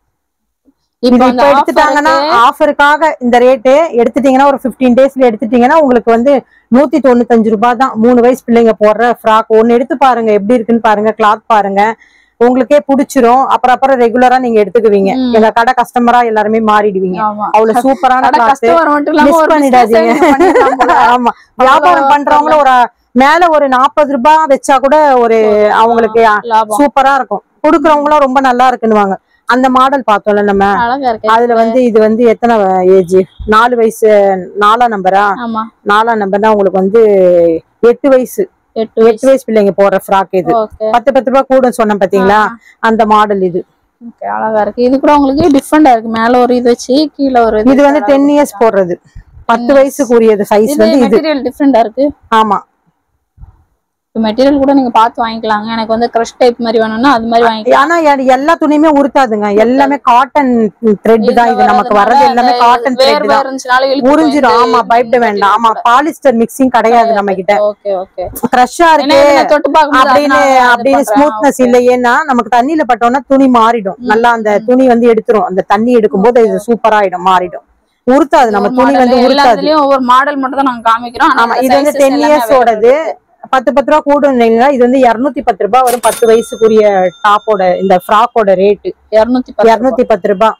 இப்ப எடுத்துட்டாங்கன்னா ஆஃபருக்காக இந்த ரேட்டு எடுத்துட்டீங்கன்னா ஒரு 15 டேஸ்ல எடுத்துட்டீங்கன்னா உங்களுக்கு வந்து 195 ரூபாய் தான். 3 வயசு பிள்ளைங்க போடுற ஃப்ராக். ஒன்னு எடுத்து பாருங்க, எப்படி இருக்குன்னு பாருங்க, கிளாத் பாருங்க, உங்களுக்கே பிடிச்சிரும். அப்புறம் ரெகுலரா நீங்க எடுத்துக்குவீங்க. எங்க கடை கஸ்டமரா எல்லாருமே மாறிடுவீங்க. அவ்வளவு சூப்பரான கிளாத், மிஸ் பண்ணிடாதீங்க. ஆமா, வியாபாரம் பண்றவங்கள ஒரு மேல ஒரு 40 ரூபாய் வச்சா கூட ஒரு அவங்களுக்கு சூப்பரா இருக்கும். குடுக்கறவங்களும் ரொம்ப நல்லா இருக்குன்னுவாங்க. அந்த மாடல் பார்த்தோம்ல நம்ம, அதுல வந்து இது வந்து எத்தனை ஏஜ், 4 வயசு, 4ஆம் நம்பரா, 4ஆம் நம்பர்னா உங்களுக்கு வந்து 8 வயசு 8 வயசு பிள்ளைங்க போடுற ஃப்ராக். இது 10 ரூபாய் கூட சொன்னேன் பாத்தீங்களா, அந்த மாடல். இது அழகா இருக்கு. இது கூட உங்களுக்கு டிஃபரெண்டா இருக்கு. மேல ஒரு இது வச்சு கீழே ஒரு இது வந்து 10 இயர்ஸ் போடுறது. 10 வயசுக்குரியது சைஸ் வந்து இது. மெட்டீரியல் டிஃபரெண்டா இருக்கு. ஆமா, மெட்டீரியல் கூட நீங்க பார்த்து வாங்கிக்கலாங்க. எனக்கு வந்து கிரஷ் டைப் மாதிரி வேணும்னா அது மாதிரி வாங்கிக்கலாம். ஆனா எல்லா துணியுமே உருத்தாதுங்க. எல்லாமே காட்டன் த்ரெட் தான். இது நமக்கு வர்றது எல்லாமே காட்டன் த்ரெட் தான். உறிஞ்சிரும். ஆமா, பயப்பட வேண்டாம். ஆமா, பாலிஸ்டர் மிக்சிங் கிடையாது நம்ம கிட்ட. கிரஷ்ஷா இருக்கு அப்படின்னு ஸ்மூத்னஸ் இல்ல. ஏன்னா நமக்கு தண்ணியில பட்டோம்னா துணி மாறிடும். நல்லா அந்த துணி வந்து எடுத்துரும். அந்த தண்ணி எடுக்கும் போது இது சூப்பரா ஆயிடும், மாறிடும். உருத்தாது நம்ம துணி வந்து உருத்தாது. ஒவ்வொரு மாடல் மட்டும் தான் நாங்க காமிக்கிறோம். ஆமா, இது வந்து 10 இயர்ஸ் ஓடது. 10 ரூபாய் கூடும் இல்லைங்களா. இது வந்து 210 ரூபாய் வரும். 10 வயசுக்குரிய டாப்போட இந்த ஃப்ராக்கோட ரேட்டு 210 ரூபாய்.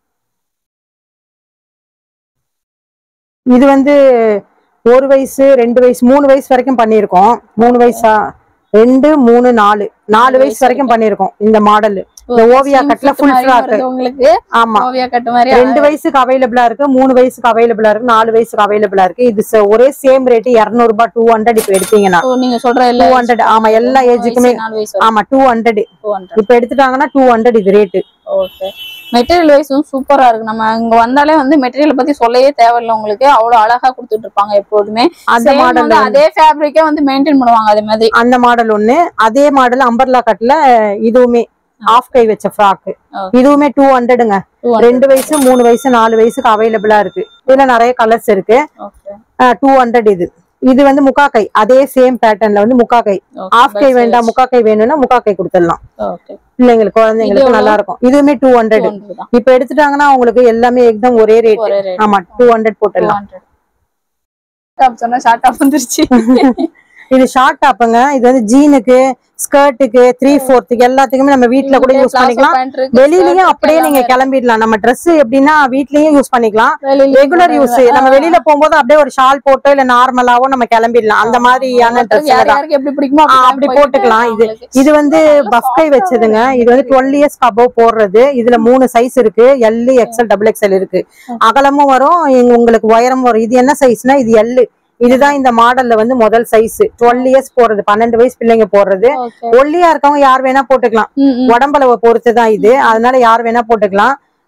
இது வந்து 1 வயசு, 2 வயசு, 3 வயசு வரைக்கும் பண்ணிருக்கோம். 3 வயசா, 2, 3, 4 வயசு வரைக்கும் பண்ணிருக்கோம் இந்த மாடல். இந்த ஓவியா கட்ல ஃபுல் ஃப்ராக் உங்களுக்கு. ஆமா, ஓவியா கட் மாதிரி 2 வயசுக்கு அவைலபிளா இருக்கு, 3 வயசுக்கு அவைலபிளா இருக்கு, 4 வயசுக்கு அவைலபிளா இருக்கு. இது ஒரே சேம் ரேட் 200 ரூபாய். 200 இப்ப எடுத்தீங்கன்னா நீங்க சொல்ற 200. ஆமா, எல்லா ஏஜுக்குமே. ஆமா, 200 இப்ப எடுத்துட்டாங்கன்னா 200 இது ரேட்டு. ஓகே, மெட்டீரியல் வைஸும் சூப்பரா இருக்கு. நம்ம இங்க வந்தாலே வந்து மெட்டீரியல் பத்தி சொல்லவே தேவையில்லை. உங்களுக்கு அவ்வளவு அழகா கொடுத்துட்டு இருப்பாங்க எப்போதுமே. அந்த மாடல் அதே ஃபேப்ரிக்கே வந்து மெயின்டைன் பண்ணுவாங்க. அதே மாதிரி அந்த மாடல் ஒண்ணு. அதே மாடல் அம்பர்லா கட்ல இதுவுமே ஆஃப் கை வச்ச ஃப்ராக். இதுவுமே 200ங்க. 2 வயசு, 3 வயசு, 4 வயசுக்கு அவைலபிளா இருக்கு. இதுல நிறைய கலர்ஸ் இருக்கு. 200 இது வந்து முக்கா கை. அதே சேம் பேட்டர்ன்ல வந்து முக்கா கை. ஆஃப் கை வேண்டாம், முக்கா கை வேணும்னா முக்கா கை கொடுத்துடலாம். பிள்ளைங்களுக்கு, குழந்தைங்களுக்கு நல்லா இருக்கும். இதுவுமே 200. இப்ப எடுத்துட்டாங்கன்னா உங்களுக்கு எல்லாமே எக்தம் ஒரே ரேட். ஆமா, 200 போட்டுடலாம். ஷார்ட் டாப் வந்துருச்சு. இது ஷார்ட் டாப்புங்க. இது வந்து ஜீனுக்கு, ஸ்கர்ட்டுக்கு, 3/4 எல்லாத்துக்குமே நம்ம வீட்ல கூட யூஸ் பண்ணிக்கலாம். வெளியிலயும் அப்படியே நீங்க கிளம்பிடலாம். நம்ம ட்ரெஸ் எப்படின்னா வீட்லயும் யூஸ் பண்ணிக்கலாம். ரெகுலர் யூஸ் நம்ம வெளியில போகும்போது அப்படியே ஒரு ஷால் போட்டோ இல்ல நார்மலாவோ நம்ம கிளம்பிடலாம். அந்த மாதிரியான ட்ரெஸ் அப்படி போட்டுக்கலாம். இது வந்து பஃப் கை வச்சதுங்க. இது வந்து 12 இயர்ஸ் அபவ் போடுறது. இதுல 3 சைஸ் இருக்கு. L, XL, XXL இருக்கு. அகலமும் வரும், உங்களுக்கு உயரம் வரும். இது என்ன சைஸ்னா இது L. இதுதான் இந்த மாடல்ல வந்து முதல் சைஸ். 12 இயர்ஸ் போடுறது, 12 வயசு பிள்ளைங்க போடுறது. ஒல்லியா இருக்கவங்க யார் வேணா போட்டுக்கலாம். உடம்பளவை பொறுத்துதான் இது. அதனால யார் வேணா போட்டுக்கலாம்.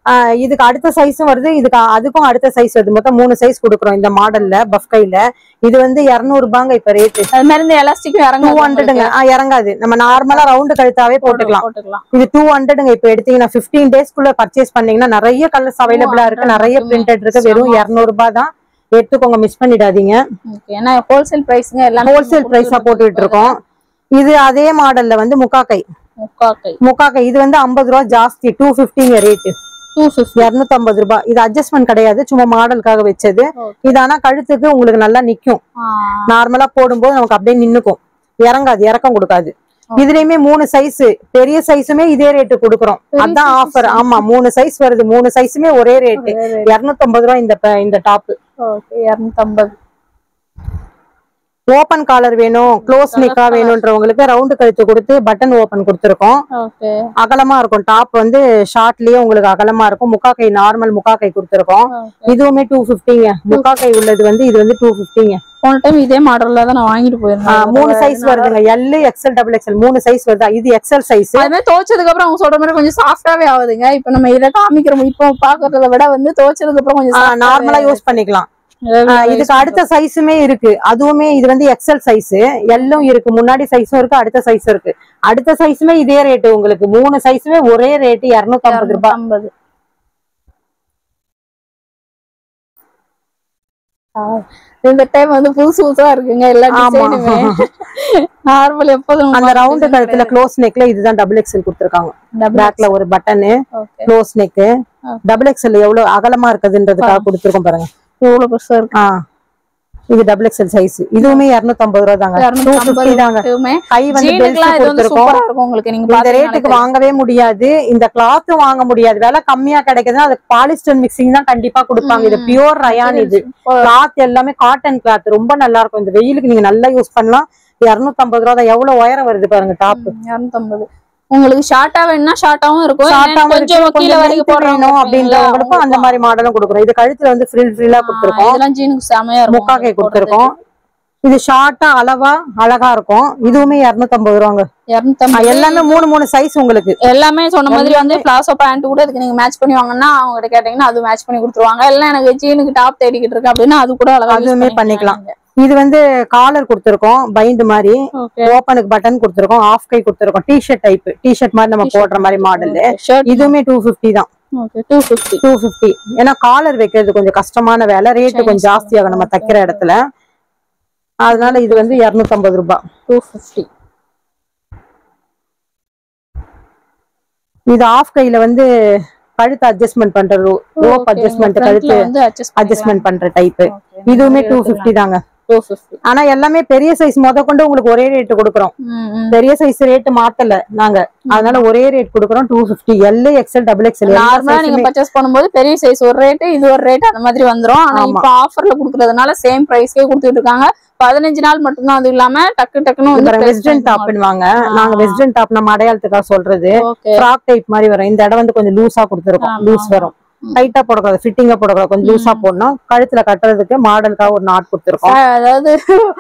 இதுக்கு அடுத்த சைஸும் வருது, இதுக்கு அதுக்கும் அடுத்த சைஸ் வருது. மொத்தம் 3 சைஸ் கொடுக்குறோம் இந்த மாடல்ல பஃப் கைல. இது வந்து 200 ரூபாங்க இப்ப ரேட்டு. அது மாதிரி இந்த எலாஸ்டிக்கும் 200ங்க. இறங்காது, நம்ம நார்மலா ரவுண்ட் கழுத்தாவே போட்டுக்கலாம். இது 200ங்க. இப்ப எடுத்தீங்கன்னா 15 டேஸ்க்குள்ள பர்ச்சேஸ் பண்ணீங்கன்னா நிறைய கலர்ஸ் அவைலபிளா இருக்கு, நிறைய பிரிண்டட் இருக்கு. வெறும் 200 ரூபாய் தான், எடுத்துக்கோங்க, மிஸ் பண்ணிடாதீங்க. ஏன்னா ஹோல்சேல் பிரைஸ்ங்க, எல்லாம் ஹோல்சேல் பிரைஸா போட்டுட்டு இருக்கோம். இது அதே மாடல்ல வந்து முக்காக்கை. இது வந்து 50 ரூபாய் ஜாஸ்தி, 250ங்க ரேட்டு. 250 ரூபாய். இது அட்ஜஸ்ட்மெண்ட் கிடையாது, சும்மா மாடலுக்காக வச்சது. இது ஆனா கழுத்துக்கு உங்களுக்கு நல்லா நிக்கும். நார்மலா போடும்போது நமக்கு அப்படியே நின்னுக்கும், இறங்காது, இறக்கம் கொடுக்காது. இதுலயுமே 3 சைஸ், பெரிய சைஸுமே இதே ரேட்டு கொடுக்குறோம். அதான் ஆஃபர். ஆமா, 3 சைஸ் வருது, 3 சைஸுமே ஒரே ரேட்டு 250 ரூபாய். இந்த டாப் 250. ஓபன் காலர் வேணும், க்ளோஸ் நெக்கா வேணும்ன்றவங்களுக்கு ரவுண்ட் கழுத்து கொடுத்து பட்டன் ஓபன் கொடுத்துருக்கோம். அகலமா இருக்கும். டாப் வந்து ஷார்ட்லயே உங்களுக்கு அகலமா இருக்கும். முக்காக்கை, நார்மல் முக்காக்கை கொடுத்துருக்கோம். இதுவுமே 250ங்க. முக்காக்கை உள்ளது வந்து இது வந்து 250ங்க. போன டைம் இதே மாடல்ல தான் நான் வாங்கிட்டு போயிருந்தேன். 3 சைஸ் வருதுங்க, L, XL, double XL 3 size வருது. இது எக்ஸ்எல் சைஸ். அதுமே துவைச்சதுக்கு அப்புறம் அவங்க சொல்ற மாதிரி கொஞ்சம் சாஃப்டாவே ஆகுதுங்க. இப்ப நம்ம இதை காமிக்கிறோம், இப்போ பாக்குறத விட வந்து துவைச்சதுக்கு அப்புறம் கொஞ்சம் நார்மலா யூஸ் பண்ணிக்கலாம். இதுக்கு அடுத்த சைஸுமே இருக்கு. அதுவுமே இது வந்து எக்ஸ்எல் சைஸ், எல்லும் இருக்கு, முன்னாடி சைஸும் இருக்கு, அடுத்த சைஸ் இருக்கு. அடுத்த சைஸுமே இதே ரேட்டு உங்களுக்கு. 3 சைஸுமே ஒரே ரேட்டு 250 ரூபாய். இந்த டைம் வந்து புதுசு புதுசா இருக்குங்க எல்லா டிசைனுமே. நார்மல் எப்போதும் அந்த ரவுண்ட் கழுத்துல க்ளோஸ் நெக்ல இதுதான் டபுள் எக்ஸ்எல் கொடுத்திருக்காங்க. பேக்ல ஒரு button, close neck. Double XL எவ்வளவு அகலமா இருக்குதுன்றதுக்காக கொடுத்திருக்கோம் பாருங்க. எவ்வளவு பெருசா இருக்கு. இது டபுள் எக்ஸ்எல் சைஸ். இதுவுமே 250 ரூபாய் தாங்க. 250 தாங்க. கை வந்து பெல்ட் கொடுத்திருக்கோம். உங்களுக்கு நீங்க இந்த ரேட்டுக்கு வாங்கவே முடியாது, இந்த கிளாத்தும் வாங்க முடியாது. விலை கம்மியா கிடைக்குதுன்னா அதுக்கு பாலிஸ்டர் மிக்சிங் தான் கண்டிப்பா கொடுப்பாங்க. இது பியூர் ரயான். இது கிளாத் எல்லாமே காட்டன் கிளாத், ரொம்ப நல்லா இருக்கும். இந்த வெயிலுக்கு நீங்க நல்லா யூஸ் பண்ணலாம். 250 ரூபாய் தான். எவ்வளவு உயரம் வருது பாருங்க டாப். 250. உங்களுக்கு ஷார்ட்டா வேணும்னா ஷார்ட்டாவும் இருக்கும், கொஞ்சம் கீழ வரைக்கும் போடணும் அப்படின்றவங்களுக்கும் அந்த மாதிரி மாடலும் கொடுக்குறோம். இது கழுத்துல வந்து ஃப்ரில்லா கொடுத்திருக்கோம். இதெல்லாம் ஜீனுக்கு செமையா இருக்கும். முக்காக்கை கொடுத்திருக்கோம். இது ஷார்ட்டா அளவா அழகா இருக்கும். இதுவுமே 250 ரூபாங்க. எல்லாமே 3 சைஸ் உங்களுக்கு. எல்லாமே சொன்ன மாதிரி வந்து பிளாசோ பேண்ட் கூட இதுக்கு நீங்க மேட்ச் பண்ணி வாங்கன்னா அவங்க கிட்ட கேட்டீங்கன்னா அது மேட்ச் பண்ணி கொடுத்துருவாங்க. எல்லாம் எனக்கு ஜீனுக்கு டாப் தேடிக்கிட்டு இருக்கு அப்படின்னா அது கூட அழகா அதுவுமே பண்ணிக்கலாம். இது வந்து காலர் கொடுத்திருக்கோம், பைண்ட் மாதிரி. ஓபனுக்கு பட்டன் கொடுத்திருக்கோம், ஆஃப் கை கொடுத்திருக்கோம். டிஷர்ட் டைப், டிஷர்ட் மாதிரி நம்ம போடுற மாதிரி மாடல். இதுவுமே 250 தான். 250. ஏன்னா காலர் வைக்கிறது கொஞ்சம் கஷ்டமான வேலை, ரேட்டு கொஞ்சம் ஜாஸ்தியாகும் நம்ம தைக்கிற இடத்துல. அதனால இது வந்து 250 ரூபாய். 250. இது ஆஃப் கையில வந்து கழுத்து அட்ஜஸ்ட்மெண்ட் பண்ற ரோப் அட்ஜஸ்ட்மெண்ட், கழுத்து அட்ஜஸ்ட்மெண்ட் பண்ற டைப். இதுவுமே 250 தாங்க. ஆனா எல்லாமே பெரிய சைஸ் கொண்டு உங்களுக்கு ஒரே ரேட் கொடுக்குறோம். பெரிய சைஸ் ரேட் மாத்தல நாங்க, அதனால ஒரே ரேட் கொடுக்குறோம். 250. L, XL, double XL. நார்மலா நீங்க பர்ச்சேஸ் பண்ணும்போது பெரிய சைஸ் ஒரு ரேட், இது ஒரு ரேட், அந்த மாதிரி வந்துரும். ஆனா இப்ப ஆஃபர்ல குடுக்கறதுனால சேம் பிரைஸ்க்கே கொடுத்துட்டு இருக்காங்க. 15 நாள் மட்டும்தான். அது இல்லாம டக்குன்னு வந்து வெஸ்டர்ன் டாப் பண்ணுவாங்க. நாங்க வெஸ்டர்ன் டாப் நம்ம அடையாளத்துக்காக சொல்றது. ஃப்ராக் டைப் மாதிரி வரும். இந்த இடம் வந்து கொஞ்சம் லூஸா கொடுத்துருக்கோம். லூஸ் வரும், டைட்டா போடக்கூடாது, ஃபிட்டிங்கா போடக்கூடாது, கொஞ்சம் லூஸா போடணும். கழுத்துல கட்டுறதுக்கு மாடலுக்காக ஒரு நாட் கொடுத்துருக்கோம். அதாவது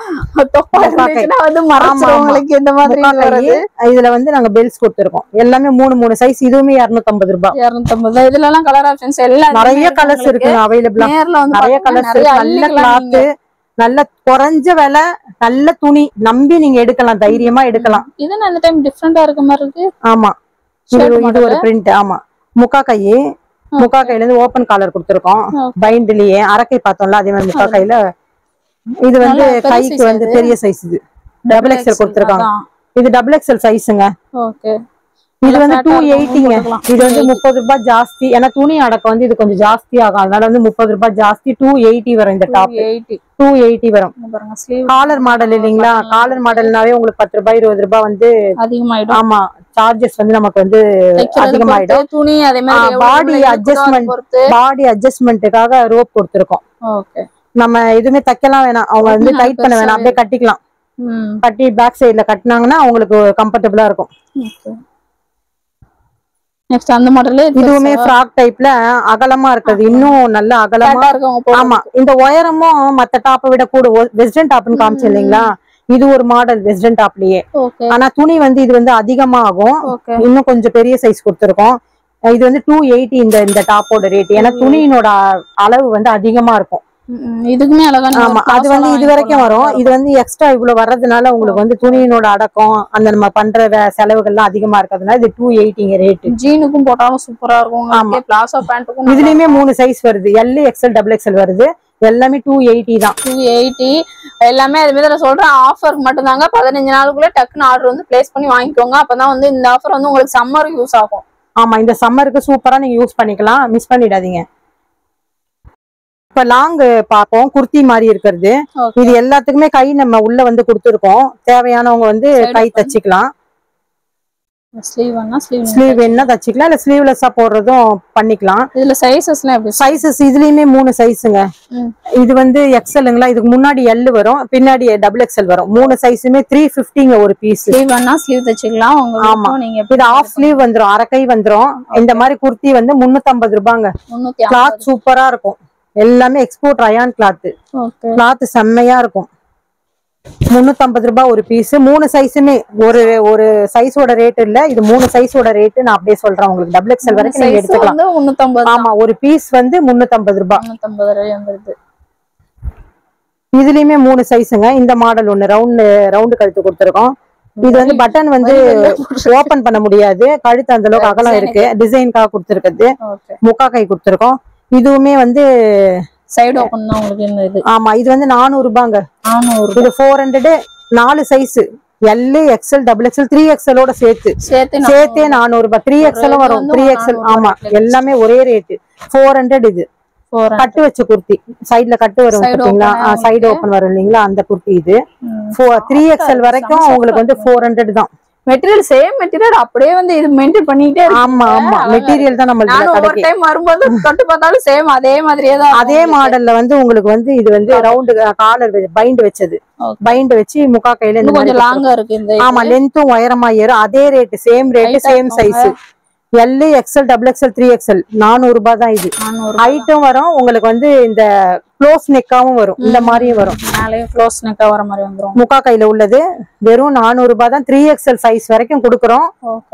இதுல வந்து நாங்க பெல்ஸ் கொடுத்துருக்கோம். எல்லாமே 3 சைஸ். இதுவுமே 250 ரூபாய். 250. இதுல எல்லாம் கலர் ஆப்ஷன்ஸ் எல்லாம் நிறைய கலர்ஸ் இருக்கு அவைலபிளா. நிறைய கலர்ஸ் இருக்கு. நல்ல கிளாத், நல்ல குறைஞ்ச விலை, நல்ல துணி, நம்பி நீங்க எடுக்கலாம், தைரியமா எடுக்கலாம். இது அந்த டைம் டிஃபரெண்டா இருக்க மாதிரி இருக்கு. ஆமா, இது ஒரு பிரிண்ட். ஆமா, முக்கா கையில இருந்து ஓபன் காலர் கொடுத்திருக்கோம். பைண்ட்லயே அரக்கை பார்த்தோம்ல, அதே மாதிரி முக்கா கையில. இது வந்து கைக்கு வந்து பெரிய சைஸ். இது டபுள் எக்ஸ்எல் கொடுத்திருக்காங்க. இது டபுள் எக்ஸ்எல் சைஸுங்க. இது வந்து 280ங்க. இது வந்து 30 ரூபாய் ஜாஸ்தி. ஏன்னா துணி அடக்கம் வந்து இது கொஞ்சம் ஜாஸ்தி ஆகும், அதனால வந்து 30 ரூபாய் ஜாஸ்தி. 280 வரும் இந்த டாப். 280 வரும். காலர் மாடல் இல்லைங்களா? காலர் மாடல்னாவே உங்களுக்கு 10 ரூபாய் 20 ரூபாய் வந்து அதிகமாயிடும். ஆமா, சார்ஜஸ் வந்து நமக்கு வந்து அதிகமாயிடும். துணி அதே மாதிரி பாடி அட்ஜஸ்ட்மெண்ட்டுக்காக ரோப் கொடுத்திருக்கோம். நம்ம எதுவுமே தைக்கலாம் வேணாம், அவங்க வந்து டைட் பண்ண வேணாம், அப்படியே கட்டிக்கலாம். கட்டி பேக் சைடுல கட்டினாங்கன்னா அவங்களுக்கு கம்ஃபர்டபுளா இருக்கும். நெக்ஸ்ட் அந்த மாடல்ல இதுவுமே ஃப்ராக் டைப்ல அகலமா இருக்குது. இன்னும் நல்ல அகலமா இருக்கும். ஆமா, இந்த உயரமும் மத்த டாப்பை விட கூட. வெஸ்டர்ன் டாப்னு காமிச்சு இல்லைங்களா? இது ஒரு மாடல் வெஸ்டர்ன் டாப்லயே. ஆனா துணி வந்து இது வந்து அதிகமா ஆகும். இன்னும் கொஞ்சம் பெரிய சைஸ் கொடுத்திருக்கோம். இது வந்து 280 இந்த டாப்போட ரேட். ஏன்னா துணியினோட அளவு வந்து அதிகமா இருக்கும். இதுக்குமே அழகா. ஆமா, அது வந்து இது வரைக்கும் வரும். இது வந்து எக்ஸ்ட்ரா இவ்வளவு வர்றதுனால உங்களுக்கு வந்து துணியினோட அடக்கம் அந்த நம்ம பண்ற செலவுகள்லாம் அதிகமா இருக்கிறதுனால இது 280 ரேட். ஜீனுக்கும் போட்டாலும் சூப்பரா இருக்கும். பிளாசோ பேண்ட்டுக்கும் இதுலயுமே 3 சைஸ் வருது. எல், எக்ஸ்எல், டபுள் எக்ஸ்எல் வருது. எல்லாமே 280 தான். 280 எல்லாமே. அது மாதிரி நான் சொல்றேன், ஆஃபருக்கு மட்டும் தாங்க. 15 நாளுக்குள்ள டக்குன்னு ஆர்டர் வந்து பிளேஸ் பண்ணி வாங்கிக்கோங்க. அப்பதான் வந்து இந்த ஆஃபர் வந்து உங்களுக்கு சம்மருக்கு யூஸ் ஆகும். ஆமா, இந்த சம்மருக்கு சூப்பரா நீங்க யூஸ் பண்ணிக்கலாம். மிஸ் பண்ணிடாதீங்க. இப்ப லாங் பாப்போம், குர்த்தி மாதிரி இருக்கிறது. இது எல்லாத்துக்குமே கை நம்ம உள்ள வந்து கொடுத்துருக்கோம். தேவையானவங்க வந்து கை தச்சுக்கலாம். ஸ்லீவ் வேணா தச்சுக்கலாம், இல்ல ஸ்லீவ்லெஸ்ஸா போடுறதும் பண்ணிக்கலாம். இதுல சைஸஸ்லாம் எப்படி? சைஸஸ் இதுலயுமே 3 சைஸுங்க. இது வந்து எக்ஸ்எல்ங்களா, இதுக்கு முன்னாடி எல் வரும், பின்னாடி டபுள் எக்ஸ்எல் வரும். 3 சைஸுமே 350 ஒரு பீஸ். ஸ்லீவ் வேணா ஸ்லீவ் தச்சுக்கலாம். ஆமா, நீங்க இது ஆஃப் ஸ்லீவ் வந்துரும், அரை கை வந்துரும். இந்த மாதிரி குர்த்தி வந்து 350 ரூபாங்க. கிளாத் சூப்பரா இருக்கும். எல்லாமே எக்ஸ்போர்ட் ரயான் கிளாத். கிளாத் செம்மையா இருக்கும். 350 ரூபாய் ஒரு பீஸ். 3 சைஸுமே ஒரு சைஸோட ரேட் இல்ல, இது 3 சைஸோட ரேட் நான் அப்படியே சொல்றேன் உங்களுக்கு. டபுள் எக்ஸ்எல் வரைக்கும் நீங்க எடுத்துக்கலாம். 350. ஆமா, ஒரு பீஸ் வந்து 350 ரூபாய். 350 வந்துருது. இதுலயுமே 3 சைஸுங்க. இந்த மாடல் ஒண்ணு ரவுண்ட் கழுத்து கொடுத்துருக்கோம். இது வந்து பட்டன் வந்து ஓபன் பண்ண முடியாது, கழுத்து அந்த அளவுக்கு அகலம் இருக்கு. டிசைனுக்காக கொடுத்துருக்குது. முக்கா கை கொடுத்துருக்கோம். இதுவுமே வந்து சைடு ஓபன் தான் உங்களுக்கு இந்த இது. ஆமா, இது வந்து 400 ரூபாங்க. 400. இது 400. 4 size L, XL, double XL, 3XL ஓட சேர்த்தே 400 ரூபாய். 3XL வரும். 3XL. ஆமா, எல்லாமே ஒரே ரேட். 400. இது கட்டு வச்ச குர்த்தி, சைடுல கட்டு வரும் பாத்தீங்களா, சைடு ஓபன் வரும் இல்லீங்களா, அந்த குர்த்தி. இது 3XL வரைக்கும் உங்களுக்கு வந்து 400 தான். மெட்டீரியல் சேம் மெட்டீரியல் அப்படியே வந்து இது மெயின்டைன் பண்ணிட்டே இருக்கு. ஆமா ஆமா, மெட்டீரியல் தான் நம்ம ஒரு டைம் வரும்போது தொட்டு பார்த்தாலும் சேம் அதே மாதிரியே தான். அதே மாடல்ல வந்து உங்களுக்கு வந்து இது வந்து ரவுண்ட் காலர் பைண்ட் வச்சது. பைண்ட் வச்சு முக்கா கையில கொஞ்சம் லாங்கா இருக்கு இந்த. ஆமா, லென்த்தும் உயரமா ஏறும். அதே rate, same rate, same size. L, XL, double XL, 3XL 400 ரூபாய் தான். இது ஹைட்டும் வரும் உங்களுக்கு வந்து, இந்த க்ளோஸ் நெக்காவும் வரும், இந்த மாதிரியும் வரும். க்ளோஸ் நெக்கா வர மாதிரி வந்துரும். முக்கா கையில உள்ளது வெறும் 400 ரூபாய் தான். 3XL சைஸ் வரைக்கும் கொடுக்குறோம்.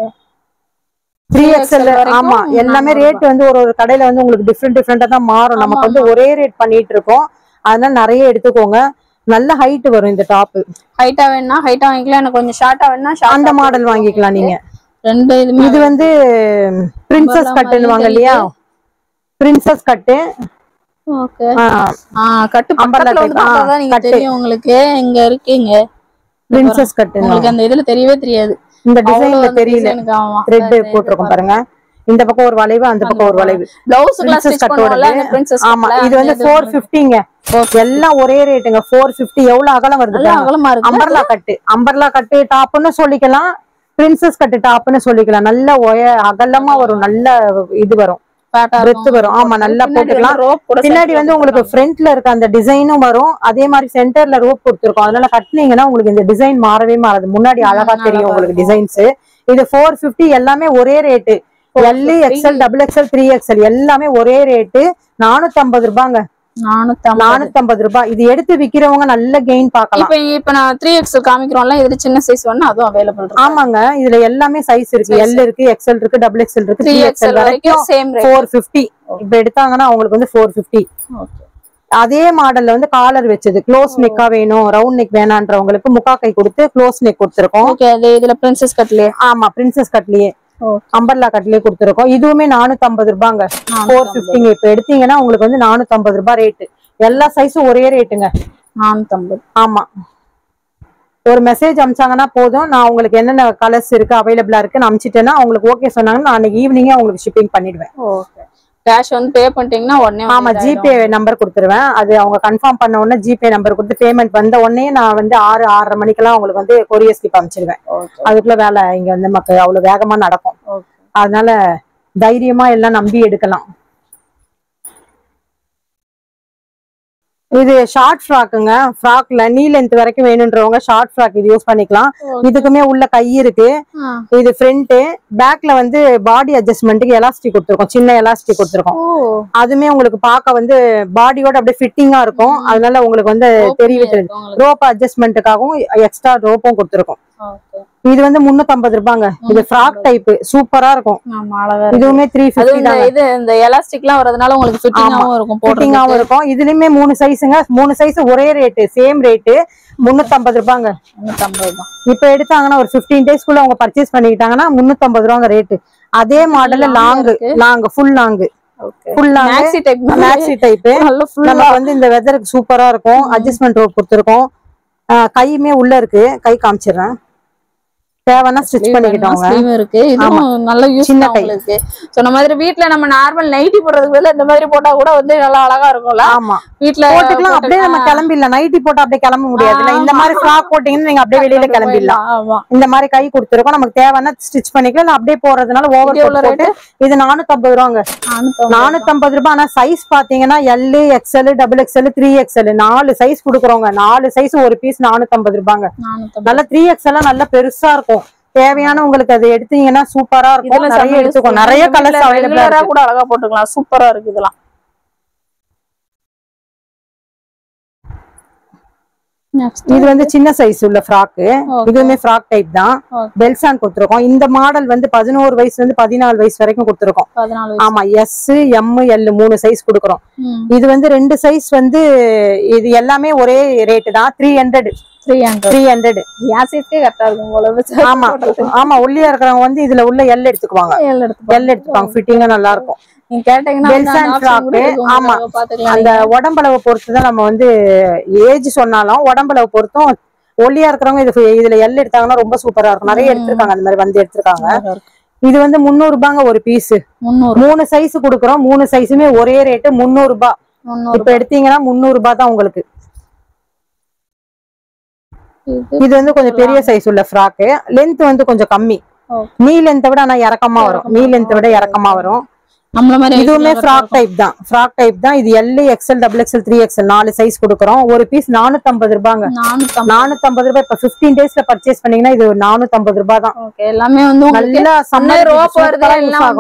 3XL. ஆமா, எல்லாமே ரேட் வந்து ஒரு கடையில வந்து உங்களுக்கு டிஃப்ரெண்டா தான் மாறும். நமக்கு வந்து ஒரே ரேட் பண்ணிட்டு இருக்கோம். அதனால நிறைய எடுத்துக்கோங்க. நல்ல ஹைட் வரும் இந்த டாப். ஹைட்டா வேணா ஹைட்டா வாங்கிக்கலாம், எனக்கு கொஞ்சம் ஷார்ட்டா வேணா அந்த மாடல் வாங்கிக்கலாம் நீங்க. இது வந்து பிரின்சஸ் கட்டுன்னு வாங்க இல்லையா, பிரின்சஸ் கட்டு. ஓகே. கட்டு பக்கத்துல வந்து பார்த்தா நீங்க தெரியும் உங்களுக்கு. இங்க இருக்கீங்க பிரின்சஸ் கட்டு. உங்களுக்கு அந்த இதுல தெரியவே தெரியாது. இந்த டிசைன்ல தெரியல. த்ரெட் போட்டுருக்கோம் பாருங்க. இந்த பக்கம் ஒரு வளைவு, அந்த பக்கம் ஒரு வளைவு. பிளவுஸ்க்குலாம் ஸ்டிச் பண்ணுவாங்கல அந்த பிரின்சஸ். ஆமா, இது வந்து 450ங்க. எல்லாம் ஒரே ரேட்டுங்க. 450. எவ்வளவு அகலம் வருது? அகலமா இருக்கு. அம்பர்லா கட்டு டாப்னு சொல்லிக்கலாம், பிரின்சஸ் கட்டு டாப்னு சொல்லிக்கலாம். நல்ல அகலமா வரும், நல்ல இது வரும், பிரெத் வரும். ஆமா, நல்லா போட்டுக்கலாம். பின்னாடி வந்து உங்களுக்கு ஃப்ரண்ட்ல இருக்க அந்த டிசைனும் வரும். அதே மாதிரி சென்டர்ல ரோப் கொடுத்துருக்கோம். அதனால கட்டினீங்கன்னா உங்களுக்கு இந்த டிசைன் மாறவே மாறாது. முன்னாடி அழகா தெரியும் உங்களுக்கு டிசைன்ஸ். இது 450. எல்லாமே ஒரே rate. L, XL, double XL, 3XL எல்லாமே ஒரே ரேட்டு. 450 ரூபாங்க. 450 ரூபாய். இது எடுத்து விக்கிறவங்க நல்ல கெயின் பார்க்கலாம். இப்ப நான் 3XL காமிக்கிறோம்ல, இதுல சின்ன சைஸ் வேணா அதுவும் அவைலபிள் இருக்கு. ஆமாங்க, இதுல எல்லாமே சைஸ் இருக்கு. எல் இருக்கு, எக்ஸ்எல் இருக்கு, டபுள் எக்ஸ்எல் இருக்கு, 3XL வரைக்கும் சேம் ரேட். 450. இப்ப எடுத்தாங்கன்னா அவங்களுக்கு வந்து 450. அதே மாடல்ல வந்து காலர் வச்சது, க்ளோஸ் நெக்கா வேணும், ரவுண்ட் நெக் வேணான்றவங்களுக்கு முக்கா கை கொடுத்து க்ளோஸ் நெக் கொடுத்துருக்கோம். ஓகே. அது இதுல பிரின்சஸ் கட்லயே. ஆமா, பிரின்சஸ் கட்லயே அம்பர்லா கட்லயே கொடுத்துருக்கோம். இதுவுமே 450 ரூபாங்க. 450. இப்ப எடுத்தீங்கன்னா உங்களுக்கு வந்து 450 ரூபாய் ரேட்டு. எல்லா சைஸும் ஒரே ரேட்டுங்க, 450. ஆமா, ஒரு மெசேஜ் அனுப்பிச்சாங்கன்னா போதும். நான் உங்களுக்கு என்னென்ன கலர்ஸ் இருக்கு அவைலபிளா இருக்குன்னு அனுப்பிச்சிட்டேன்னா அவங்களுக்கு ஓகே சொன்னாங்கன்னா நான் அன்னைக்கு ஈவினிங்கே உங்களுக்கு ஷிப்பிங் பண்ணிடுவேன். ஓகே. கேஷ் வந்து பே பண்ணிட்டீங்கன்னா உடனே. ஆமா, ஜிபே நம்பர் கொடுத்துருவேன். அது அவங்க கன்ஃபார்ம் பண்ண உடனே ஜிபே நம்பர் கொடுத்து பேமெண்ட் வந்த உடனே நான் வந்து 6-6:30 மணிக்கெல்லாம் உங்களுக்கு வந்து கொரியர் ஸ்லிப் அனுப்பிச்சிடுவேன். அதுக்குள்ள வேலை இங்க வந்து நமக்கு அவ்வளவு வேகமா நடக்கும். அதனால தைரியமா எல்லாம் நம்பி எடுக்கலாம். இது ஷார்ட் ஃப்ராக்குங்க. ஃப்ராக்ல நீ லென்த் வரைக்கும் வேணும்ன்றவங்க ஷார்ட் ஃப்ராக் இது யூஸ் பண்ணிக்கலாம். இதுக்குமே உள்ள கை இருக்கு. இது ஃப்ரண்ட், பேக்ல வந்து பாடி அட்ஜஸ்ட்மெண்ட்டுக்கு எலாஸ்டிக் கொடுத்துருக்கோம், சின்ன எலாஸ்டிக் கொடுத்துருக்கோம். அதுமே உங்களுக்கு பார்க்க வந்து பாடியோட அப்படியே ஃபிட்டிங்கா இருக்கும். அதனால உங்களுக்கு வந்து தெரிவிக்கிறது ரோப் அட்ஜஸ்ட்மெண்ட்டுக்காகவும் எக்ஸ்ட்ரா ரோப்பும் கொடுத்துருக்கோம். இது வந்து 350 ரூபாங்க. இது ஃப்ராக் டைப் சூப்பரா இருக்கும். இதுவுமே 350 தான். இது இந்த எலாஸ்டிக்லாம் வரதுனால உங்களுக்கு ஃபிட்டிங்காவும் இருக்கும், ஃபிட்டிங்காவும் இருக்கும். இதுலயுமே 3 சைஸ்ங்க. 3 சைஸ் ஒரே ரேட், சேம் ரேட் 350 ரூபாங்க. 350 தான். இப்ப எடுத்தாங்கன்னா ஒரு 15 டேஸ்க்குள்ள அவங்க பர்ச்சேஸ் பண்ணிக்கிட்டாங்கன்னா 350 ரூபாங்க ரேட். அதே மாடல்ல long full long maxi type நமக்கு வந்து இந்த வெதருக்கு சூப்பரா இருக்கும். அட்ஜஸ்ட்மெண்ட் ரோப் கொடுத்துருக்கோம். கையுமே உள்ள இருக்கு, கை காமிச்சிடுறேன். தேவைன்னா ஸ்டிச் பண்ணிக்கிட்டோங்க. ஸ்லீவ் இருக்கு. இதுவும் நல்ல யூஸ் சின்ன கை இருக்கு. சொன்ன மாதிரி வீட்ல நம்ம நார்மல் நைட்டி போடுறதுக்கு பதிலா இந்த மாதிரி போட்டா கூட வந்து நல்லா அழகா இருக்கும்ல. ஆமா, வீட்ல போட்டுக்கலாம். அப்படியே நம்ம கிளம்பிடலாம். நைட்டி போட்டா அப்படியே கிளம்ப முடியாதுல்ல. இந்த மாதிரி ஃப்ராக் போட்டீங்கன்னா நீங்க அப்படியே வெளியில கிளம்பிடலாம். இந்த மாதிரி கை கொடுத்துருக்கோம். நமக்கு தேவைன்னா ஸ்டிச் பண்ணிக்கலாம். அப்படியே போறதுனால ஓவர் போட்டு இது 450 ரூபாங்க. 450 ரூபாய். ஆனா சைஸ் பாத்தீங்கன்னா L, XL, double XL, 3XL 4 size கொடுக்குறோங்க. 4 சைஸ் ஒரு பீஸ் 450 ரூபாங்க. நல்ல 3XL நல்ல பெருசா இருக்கும். தேவையான உங்களுக்கு அது எடுத்தீங்கன்னா சூப்பரா இருக்கும். நிறைய எடுத்துக்கோங்க. நிறைய கலர்ஸ் அவைலபிளா கூட அழகா போட்டுக்கலாம். சூப்பரா இருக்கு இதெல்லாம். இது வந்து சின்ன சைஸ் உள்ள ஃப்ராக். இதுவுமே ஃப்ராக் டைப் தான். பெல்சான் கொடுத்துருக்கோம். இந்த மாடல் வந்து 11 வயசுல இருந்து 14 வயசு வரைக்கும் கொடுத்துருக்கோம். ஆமா, எஸ், எம், எல் 3 சைஸ் கொடுக்குறோம். இது வந்து 2 சைஸ் வந்து இது எல்லாமே ஒரே ரேட் தான். 300. ஆமா ஆமா, ஒல்லியா இருக்கிறவங்க வந்து இதுல உள்ள எல் எடுத்துக்குவாங்க. எல் எடுத்துப்பாங்க. ஃபிட்டிங்கா நல்லா இருக்கும். ஆமா, அந்த உடம்பளவை பொறுத்துதான் நம்ம வந்து ஏஜ் சொன்னாலும் உடம்பளவை பொறுத்தும் ஒல்லியா இருக்கிறவங்க இதுல எல் எடுத்தாங்கன்னா ரொம்ப சூப்பரா இருக்கும். நிறைய எடுத்திருக்காங்க, அந்த மாதிரி வந்து எடுத்திருக்காங்க. இது வந்து 300 ரூபாங்க ஒரு பீஸ். 3 சைஸ் கொடுக்குறோம். 3 சைஸுமே ஒரே ரேட்டு 300 ரூபாய். இப்ப எடுத்தீங்கன்னா 300 ரூபாய் தான் உங்களுக்கு. இது வந்து கொஞ்சம் பெரிய சைஸ் உள்ள ஃப்ராக். லென்த் வந்து கொஞ்சம் கம்மி. நீ லென்த்தை விட ஆனா இறக்கமா வரும். நீ லென்த்தை விட இறக்கமா வரும். இதுவுமே ஃப்ராக் டைப் தான். ஃப்ராக் டைப் தான். இது L, XL, double XL, 3XL 4 size கொடுக்குறோம். ஒரு பீஸ் 450 ரூபாங்க. 450 ரூபாய். இப்ப 15 டேஸ்ல பர்ச்சேஸ் பண்ணீங்கன்னா இது 450 ரூபாய் தான். எல்லாமே வந்து நல்லா சம்மர் ரோப் வருது.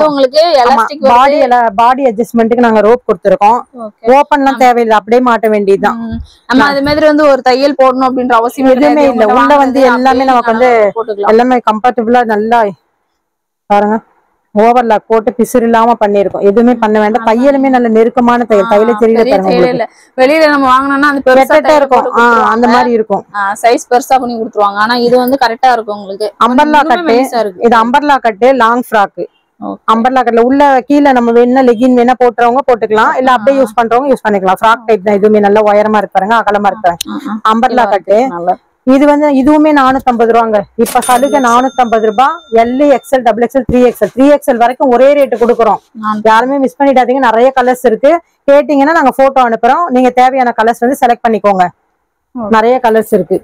பாடி அட்ஜஸ்ட்மெண்ட்டுக்கு நாங்க ரோப் கொடுத்துருக்கோம். ஓபன்லாம் தேவையில்லை, அப்படியே மாட்ட வேண்டியதுதான். நம்ம அது மாதிரி வந்து ஒரு தையல் போடணும் அப்படின்ற அவசியம் எதுவுமே இல்லை. உள்ள வந்து எல்லாமே நமக்கு வந்து எல்லாமே கம்ஃபர்டபுளா நல்லா பாருங்க. ஓவர்லாக் போட்டு பிசுறு இல்லாம பண்ணிருக்கோம். எதுவுமே பண்ண வேண்டாம். தையலுமே நல்ல நெருக்கமான தையல். தையல தெரியல. வெளியில நம்ம வாங்கினோம்னா அது பெருசா இருக்கும். அந்த மாதிரி இருக்கும். சைஸ் பெருசா பண்ணி கொடுத்துருவாங்க. ஆனா இது வந்து கரெக்டா இருக்கும் உங்களுக்கு. Umbrella cut. இது umbrella cut long frock. Umbrella கட்ல உள்ள கீழே நம்ம வேணா லெகின் வேணா போட்டுறவங்க போட்டுக்கலாம். இல்ல அப்படியே யூஸ் பண்றவங்க யூஸ் பண்ணிக்கலாம். ஃப்ராக் டைப் தான். இதுவுமே நல்ல உயரமா இருப்பாருங்க, அகலமா இருப்பாங்க. Umbrella cut. இது வந்து இதுவுமே 450 ரூபாங்க. இப்ப சலுகை 450 ரூபாய். L, XL, double XL, 3XL வரைக்கும் ஒரே ரேட்டு கொடுக்குறோம். யாருமே மிஸ் பண்ணிடாதீங்க. நிறைய கலர்ஸ் இருக்கு. கேட்டீங்கன்னா நாங்க போட்டோ அனுப்புறோம். நீங்க தேவையான கலர்ஸ் வந்து செலக்ட் பண்ணிக்கோங்க. நிறைய கலர்ஸ் இருக்கு.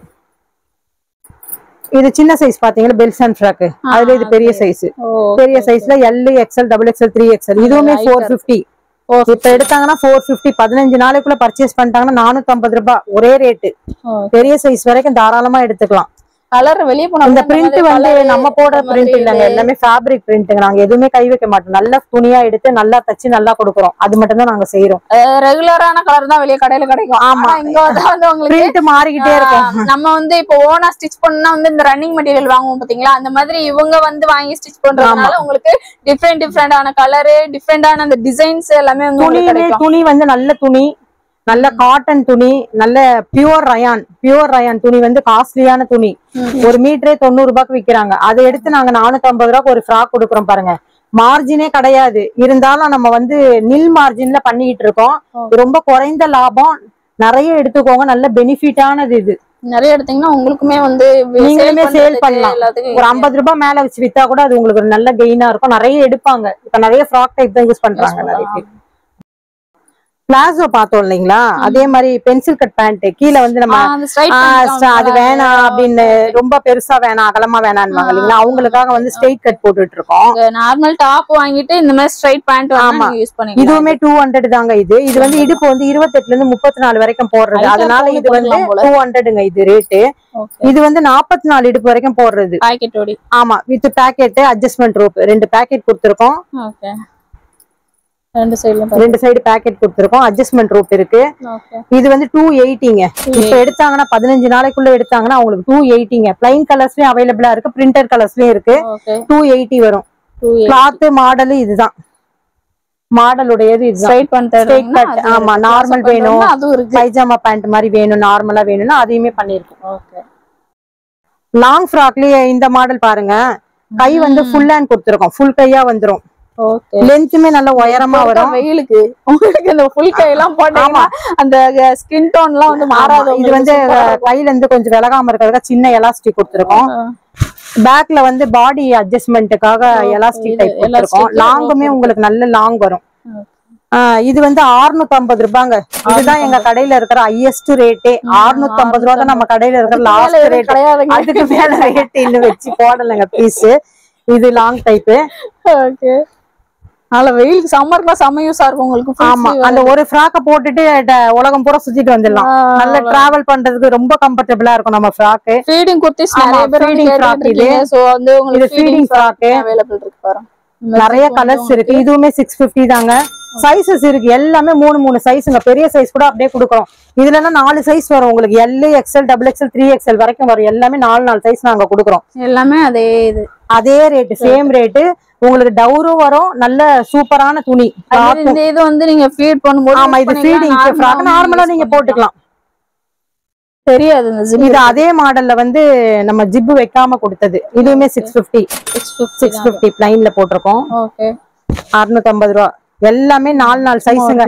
இது சின்ன சைஸ் பாத்தீங்கன்னா பெல்சான் ஃப்ராக். அதுல இது பெரிய சைஸ். பெரிய சைஸ்ல L, XL, double XL, 3XL. இதுவுமே 450. இப்ப எடுத்தாங்கன்னா 450. 15 நாளைக்குள்ள பர்ச்சேஸ் பண்ணிட்டாங்கன்னா 450 ரூபாய் ஒரே ரேட்டு. பெரிய சைஸ் வரைக்கும் தாராளமா எடுத்துக்கலாம். கலர் வெளிய போனா இந்த பிரிண்ட் வந்து நம்ம போடுற பிரிண்ட் இல்லங்க. எல்லாமே ஃபேப்ரிக் பிரிண்ட்ங்க. நாங்க எதுவுமே கை வைக்க மாட்டோம். நல்ல துணியா எடுத்து நல்லா தச்சு நல்லா கொடுக்குறோம். அது மட்டும் தான் நாங்க செய்யறோம். ரெகுலரான கலர் தான் வெளிய கடையில கிடைக்கும். ஆமா, இங்க வந்து உங்களுக்கு பிரிண்ட் மாறிக்கிட்டே இருக்கும். நம்ம வந்து இப்போ ஓனா ஸ்டிச் பண்ணா வந்து இந்த ரன்னிங் மெட்டீரியல் வாங்குவோம் பாத்தீங்களா, அந்த மாதிரி இவங்க வந்து வாங்கி ஸ்டிச் பண்றதுனால உங்களுக்கு டிஃபரெண்டான கலர், டிஃபரெண்டான அந்த டிசைன்ஸ் எல்லாமே வந்து துணி வந்து நல்ல துணி, நல்ல காட்டன் துணி, நல்ல பியூர் ரயான் துணி வந்து காஸ்ட்லியான துணி. ஒரு மீட்டரே 90 ரூபாய்க்கு விக்கிறாங்க. அதை எடுத்து நாங்க 450 ரூபாய்க்கு ஒரு ஃப்ராக் கொடுக்குறோம் பாருங்க. மார்ஜினே கிடையாது. இருந்தாலும் நம்ம வந்து நில் மார்ஜின்ல பண்ணிக்கிட்டு இருக்கோம். ரொம்ப குறைந்த லாபம். நிறைய எடுத்துக்கோங்க. நல்ல பெனிஃபிட்டானது. இது நிறைய எடுத்தீங்கன்னா உங்களுக்குமே வந்து நீங்களுமே சேல் பண்ணலாம். ஒரு 50 ரூபாய் மேல வச்சு வித்தா கூட அது உங்களுக்கு ஒரு நல்ல கெயினா இருக்கும். நிறைய எடுப்பாங்க. இப்ப நிறைய ஃப்ராக் டைப் தான் யூஸ் பண்றாங்க நிறைய பேர். பிளாசோ பார்த்தோம் இல்லைங்களா, அதே மாதிரி பென்சில் கட் பேண்ட் கீழே வந்து நம்ம அது வேணாம் அப்படின்னு ரொம்ப பெருசா வேணாம், அகலமா வேணான்னு இல்லைங்களா, அவங்களுக்காக வந்து ஸ்ட்ரைட் கட் போட்டுட்டு இருக்கோம். நார்மல் டாப் வாங்கிட்டு இந்த மாதிரி ஸ்ட்ரைட் பேண்ட் யூஸ் பண்ணி இதுவுமே 200 தாங்க. இது வந்து இடுப்பு வந்து 28ல இருந்து 34 வரைக்கும் போடுறது. அதனால இது வந்து 200ங்க இது ரேட்டு. இது வந்து 44 இடுப்பு வரைக்கும் போடுறது. ஆமா, with pocket adjustment rope 2 pocket கொடுத்துருக்கோம். ரெண்டு சைடு பாக்கெட் கொடுத்துருக்கோம். அட்ஜஸ்ட்மெண்ட் ரூப் இருக்கு. இது வந்து 280ங்க. இப்ப எடுத்தாங்கன்னா 15 நாளைக்குள்ள எடுத்தாங்கன்னா அவங்களுக்கு 280ங்க. பிளைன் கலர்ஸ்லயும் அவைலபிளா இருக்கு, பிரிண்டட் கலர்ஸ்லயும் இருக்கு. 280 வரும். கிளாத் மாடல் இதுதான், மாடலுடையது இதுதான். ஆமா, நார்மல் வேணும், பைஜாமா பேண்ட் மாதிரி வேணும், நார்மலா வேணும்னா அதையுமே பண்ணிருக்கோம். லாங் ஃப்ராக்லயே இந்த மாடல் பாருங்க, கை வந்து ஃபுல் ஹேண்ட் கொடுத்துருக்கோம், ஃபுல் கையா வந்துரும். லென்த்துமே நல்ல உயரமா வரும். வெயிலுக்கு உங்களுக்கு இந்த ஃபுல் கை எல்லாம் போட்டீங்கன்னா அந்த ஸ்கின் டோன் எல்லாம் வந்து மாறாது. இது வந்து கையில இருந்து கொஞ்சம் விலகாம இருக்கிறதுக்கு சின்ன எலாஸ்டிக் கொடுத்துருக்கோம். பேக்ல வந்து பாடி அட்ஜஸ்ட்மெண்ட்டுக்காக எலாஸ்டிக் டைப் கொடுத்துருக்கோம். லாங்குமே உங்களுக்கு நல்ல லாங் வரும். இது வந்து 650 ரூபாங்க. இதுதான் எங்க கடையில இருக்கிற ஹையஸ்ட் ரேட்டே. 650 ரூபா தான் நம்ம கடையில இருக்கிற லாஸ்ட் ரேட். அதுக்கு மேல ரேட் இன்னும் வச்சு போடலங்க பீஸ். இது லாங் டைப். ஓகே, நல்ல வெயிலுக்கு சம்மர்க்குலாம் செம்ம யூஸா இருக்கும் உங்களுக்கு. ஆமா, அந்த ஒரு ஃப்ராக்க போட்டுட்டு உலகம் பூரா சுத்திட்டு வந்துடலாம். நல்ல டிராவல் பண்றதுக்கு ரொம்ப கம்ஃபர்டபிளா இருக்கும் நம்ம ஃப்ராக். ஃபீடிங் குர்த்திஸ் நிறைய பேர் ஃபீடிங் ஃப்ராக் இது. சோ வந்து உங்களுக்கு ஃபீடிங் ஃப்ராக் அவேலபிள் இருக்கு பாருங்க. நிறைய கலர்ஸ் இருக்கு. இதுவுமே 650 தாங்க. சைஸஸ் இருக்கு, எல்லாமே 3 சைஸ்ங்க. பெரிய சைஸ் கூட அப்படியே கொடுக்குறோம். இதுலன்னா 4 சைஸ் வரும் உங்களுக்கு. எல், எக்ஸ்எல், XXL, 3XL வரைக்கும் வரும். எல்லாமே 4 சைஸ் நாங்க கொடுக்குறோம். எல்லாமே அதே ரேட், சேம் ரேட்டு. உங்களுக்கு டவுரும் வரும். நல்ல சூப்பரான துணி. இது வந்து நீங்க ஃபீட் பண்ணும்போது ஆமா, இது ஃபீடிங் ஃப்ராக் நார்மலா நீங்க போட்டுக்கலாம். தெரியாது. இது அதே மாடல்ல வந்து நம்ம ஜிப்பு வைக்காம கொடுத்தது. இதுவுமே 650 பிளைன்ல போட்டிருக்கோம். 650 ரூபா. எல்லாமே 4 சைஸுங்க.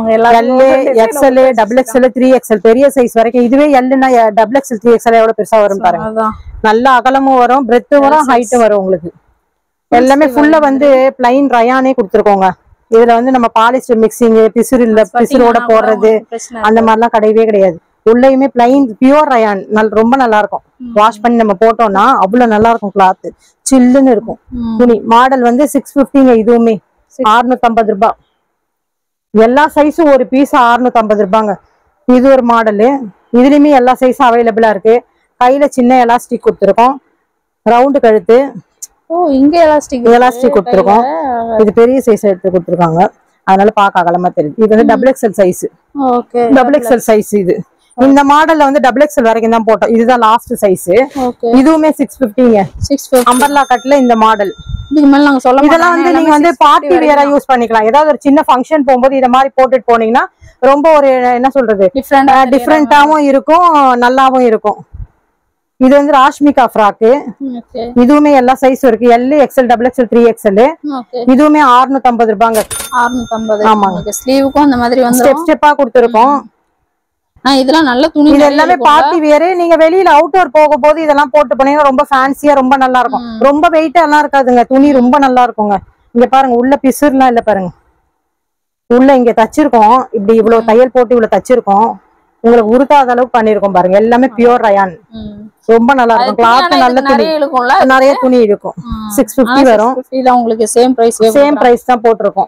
XL, XXL, 3XL பெரிய சைஸ் வரைக்கும். இதுவே எல்னா XXL, 3XL எவ்வளவு பெருசா வரும் பாருங்க. நல்ல அகலமும் வரும், பிரெத்தும் வரும், ஹைட்டும் வரும் உங்களுக்கு. எல்லாமே ஃபுல்லா வந்து பிளைன் ரயானே கொடுத்துருக்கோங்க. இதுல வந்து நம்ம பாலிஸ்டர் மிக்சிங், பிசுறு இல்ல, பிசுரோட போடுறது அந்த மாதிரிலாம் கிடையவே கிடையாது. உள்ளயுமே பிளைன் பியூர் ரயான். ரொம்ப நல்லா இருக்கும். வாஷ் பண்ணி நம்ம போட்டோம்னா அவ்வளவு நல்லா இருக்கும். கிளாத் சில்லுன்னு இருக்கும். துணி மாடல் வந்து 650ங்க. இதுவுமே 650 ரூபாய். எல்லா சைஸும் ஒரு பீஸ் 650 ரூபாங்க. இது ஒரு மாடலு. இதுலயுமே எல்லா சைஸும் அவைலபிளா இருக்கு. கையில சின்ன எலாஸ்டிக் கொடுத்துருக்கோம். ரவுண்டு கழுத்து. இங்க எலாஸ்டிக் கொடுத்துருக்கோம். இது பெரிய சைஸ் எடுத்து கொடுத்துருக்காங்க, அதனால பாக்க அகலமா தெரியுது. இது வந்து XXL சைஸ். XXL size. இது இந்த மாடல்ல வந்து XXL வரைக்கும் தான் போட்டோம். இதுதான் லாஸ்ட் சைஸ். இதுவுமே 650ங்க. அம்பர்லா கட்ல இந்த மாடல். இதெல்லாம் வந்து நீங்க வந்து பார்ட்டி வேரா யூஸ் பண்ணிக்கலாம். ஏதாவது ஒரு சின்ன ஃபங்க்ஷன் போகும்போது இத மாதிரி போட்டுட்டு போனீங்கன்னா ரொம்ப ஒரு என்ன சொல்றது, டிஃபரெண்டாவும் இருக்கும், நல்லாவும் இருக்கும். இது வந்து ராஷ்மிகா ஃப்ராக். இதுவுமே எல்லா சைஸும் இருக்கு. L, XL, XXL, 3XL. இதுவுமே 650 ரூபாங்க. 650. ஆமாங்க. ஸ்லீவுக்கும் அந்த மாதிரி வந்து ஸ்டெப் ஸ்டெப்பா கொடுத்துருக்கோம். இதெல்லாம் நல்ல துணி. இது எல்லாமே பார்ட்டி வேர். நீங்க வெளியில அவுட்டோர் போகும்போது இதெல்லாம் போட்டு போனீங்கன்னா ரொம்ப ஃபேன்சியா, ரொம்ப நல்லா இருக்கும். ரொம்ப வெயிட்டா எல்லாம் இருக்காதுங்க. துணி ரொம்ப நல்லா இருக்குங்க. இங்க பாருங்க, உள்ள பிசுர்லாம் இல்ல பாருங்க. உள்ள இங்க தச்சிருக்கோம். இப்படி இவ்வளவு தையல் போட்டு இவ்வளவு தச்சிருக்கோம். உங்களுக்கு உருத்தாத அளவுக்கு பண்ணிருக்கோம் பாருங்க. எல்லாமே பியூர் ரயான். ரொம்ப நல்லா இருக்கும். கிளாத் நல்ல துணி, நிறைய துணி இருக்கும். 650 வரும். உங்களுக்கு சேம் பிரைஸ் தான் போட்டிருக்கோம்.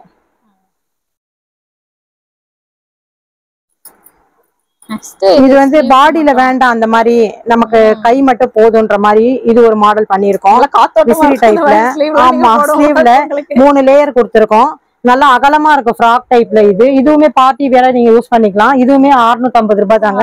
இது வந்து பாடியில வேண்டாம், அந்த மாதிரி நமக்கு கை மட்டும் போதுன்ற மாதிரி இது ஒரு மாடல் பண்ணிருக்கோம். விசிறி டைப்ல. ஆமா, ஸ்லீவ்ல 3 லேயர் கொடுத்துருக்கோம். நல்லா அகலமா இருக்கும் ஃப்ராக் டைப்ல. இதுவுமே பார்ட்டி வேற நீங்க யூஸ் பண்ணிக்கலாம். இதுவுமே 650 ரூபாய் தாங்க.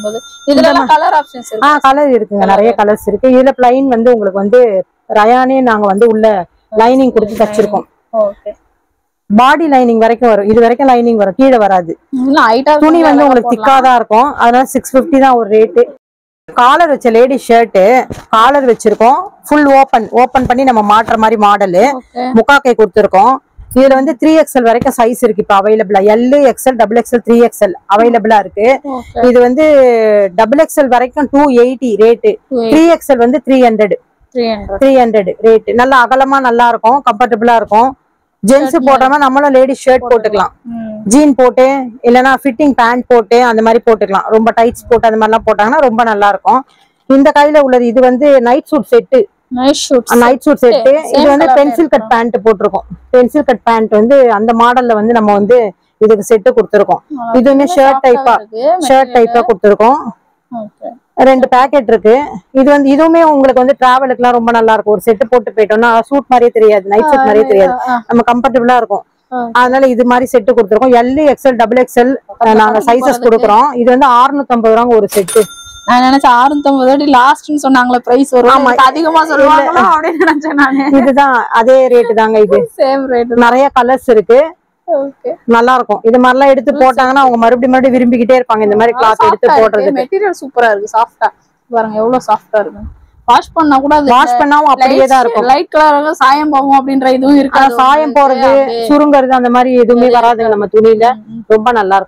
கலர் இருக்குங்க, நிறைய கலர்ஸ் இருக்கு. இதுல பிளைன் வந்து உங்களுக்கு வந்து ரயானே நாங்க வந்து உள்ள லைனிங் கொடுத்து தச்சிருக்கோம். பாடி லைனிங் வரைக்கும் வரும். இது வரைக்கும் லைனிங் வரும், கீழே வராது. துணி வந்து உங்களுக்கு திக்காதான் இருக்கும். அதனால 650 தான் ஒரு ரேட்டு. காலர் வச்ச லேடி ஷர்ட், காலர் வச்சிருக்கோம். ஃபுல் ஓபன் பண்ணி நம்ம மாட்டுற மாதிரி மாடலு. முக்காக்கை கொடுத்துருக்கோம். இதுல வந்து 3XL வரைக்கும் சைஸ் இருக்கு இப்ப அவைலபிளா. எல், XL, XXL, 3XL அவைலபிளா இருக்கு. இது வந்து XXL வரைக்கும் 280 ரேட்டு. 3XL வந்து 300 ரேட்டு. நல்லா அகலமா நல்லா இருக்கும், கம்ஃபர்டபுளா இருக்கும். ஜென்ஸ் போடுறமா நம்மளும் லேடி ஷர்ட் போட்டுக்கலாம். ஜீன் போட்டு இல்லைன்னா ஃபிட்டிங் பேண்ட் போட்டு அந்த மாதிரி போட்டுக்கலாம். ரொம்ப டைட்ஸ் போட்டு அந்த மாதிரிலாம் போட்டாங்கன்னா ரொம்ப நல்லா இருக்கும். இந்த கையில உள்ளது இது வந்து night suit set. Night suit set. இது வந்து பென்சில் கட் பேண்ட் போட்டிருக்கோம். பென்சில் கட் பேண்ட் வந்து அந்த மாடல்ல வந்து நம்ம வந்து இதுக்கு செட்டு கொடுத்துருக்கோம். இதுவுமே ஷர்ட் டைப்பா கொடுத்துருக்கோம். 2 பேக்கெட் இருக்கு. இது வந்து இதுவுமே உங்களுக்கு வந்து டிராவலுக்கு எல்லாம் ரொம்ப நல்லா இருக்கும். ஒரு செட்டு போட்டு போயிட்டோம்னா சூட் மாதிரியே தெரியாது, நைட் சூட் மாதிரியே தெரியாது. நம்ம கம்ஃபர்டபுளா இருக்கும். அதனால இது மாதிரி செட்டு கொடுத்துருக்கோம். எல் எக்ஸ்எல் டபுள் எக்ஸ்எல் நாங்க சைசஸ் கொடுக்குறோம். இது வந்து 650 ரூபாங்க ஒரு செட்டு. நான் நினைச்சேன் 650 லாஸ்ட்னு சொன்னாங்களே பிரைஸ் வரும் அதிகமா சொல்லுவாங்களோ அப்படின்னு நினைச்சேன் நானு. இதுதான் அதே ரேட் தாங்க. இது சேம் ரேட். நிறைய கலர்ஸ் இருக்கு. ஓகே நல்லா இருக்கும். இது மாதிரி எல்லாம் எடுத்து போட்டாங்கன்னா அவங்க மறுபடியும் விரும்பிக்கிட்டே இருப்பாங்க இந்த மாதிரி கிளாத் எடுத்து போடுறது. மெட்டீரியல் சூப்பரா இருக்கு. சாஃப்ட்டா பாருங்க எவ்வளவு சாஃப்ட்டா இருக்கு. வாஷ் பண்ணா கூட வாஷ் பண்ணாவும் அப்படியே தான் இருக்கும். லைட் கலராக சாயம் போகும் அப்படின்ற இதுவும் இருக்கு. சாயம் போறது சுருங்குறது அந்த மாதிரி எதுவுமே வராதுங்க நம்ம துணியில. ரொம்ப நல்லா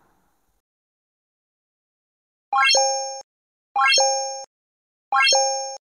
இருக்கும்.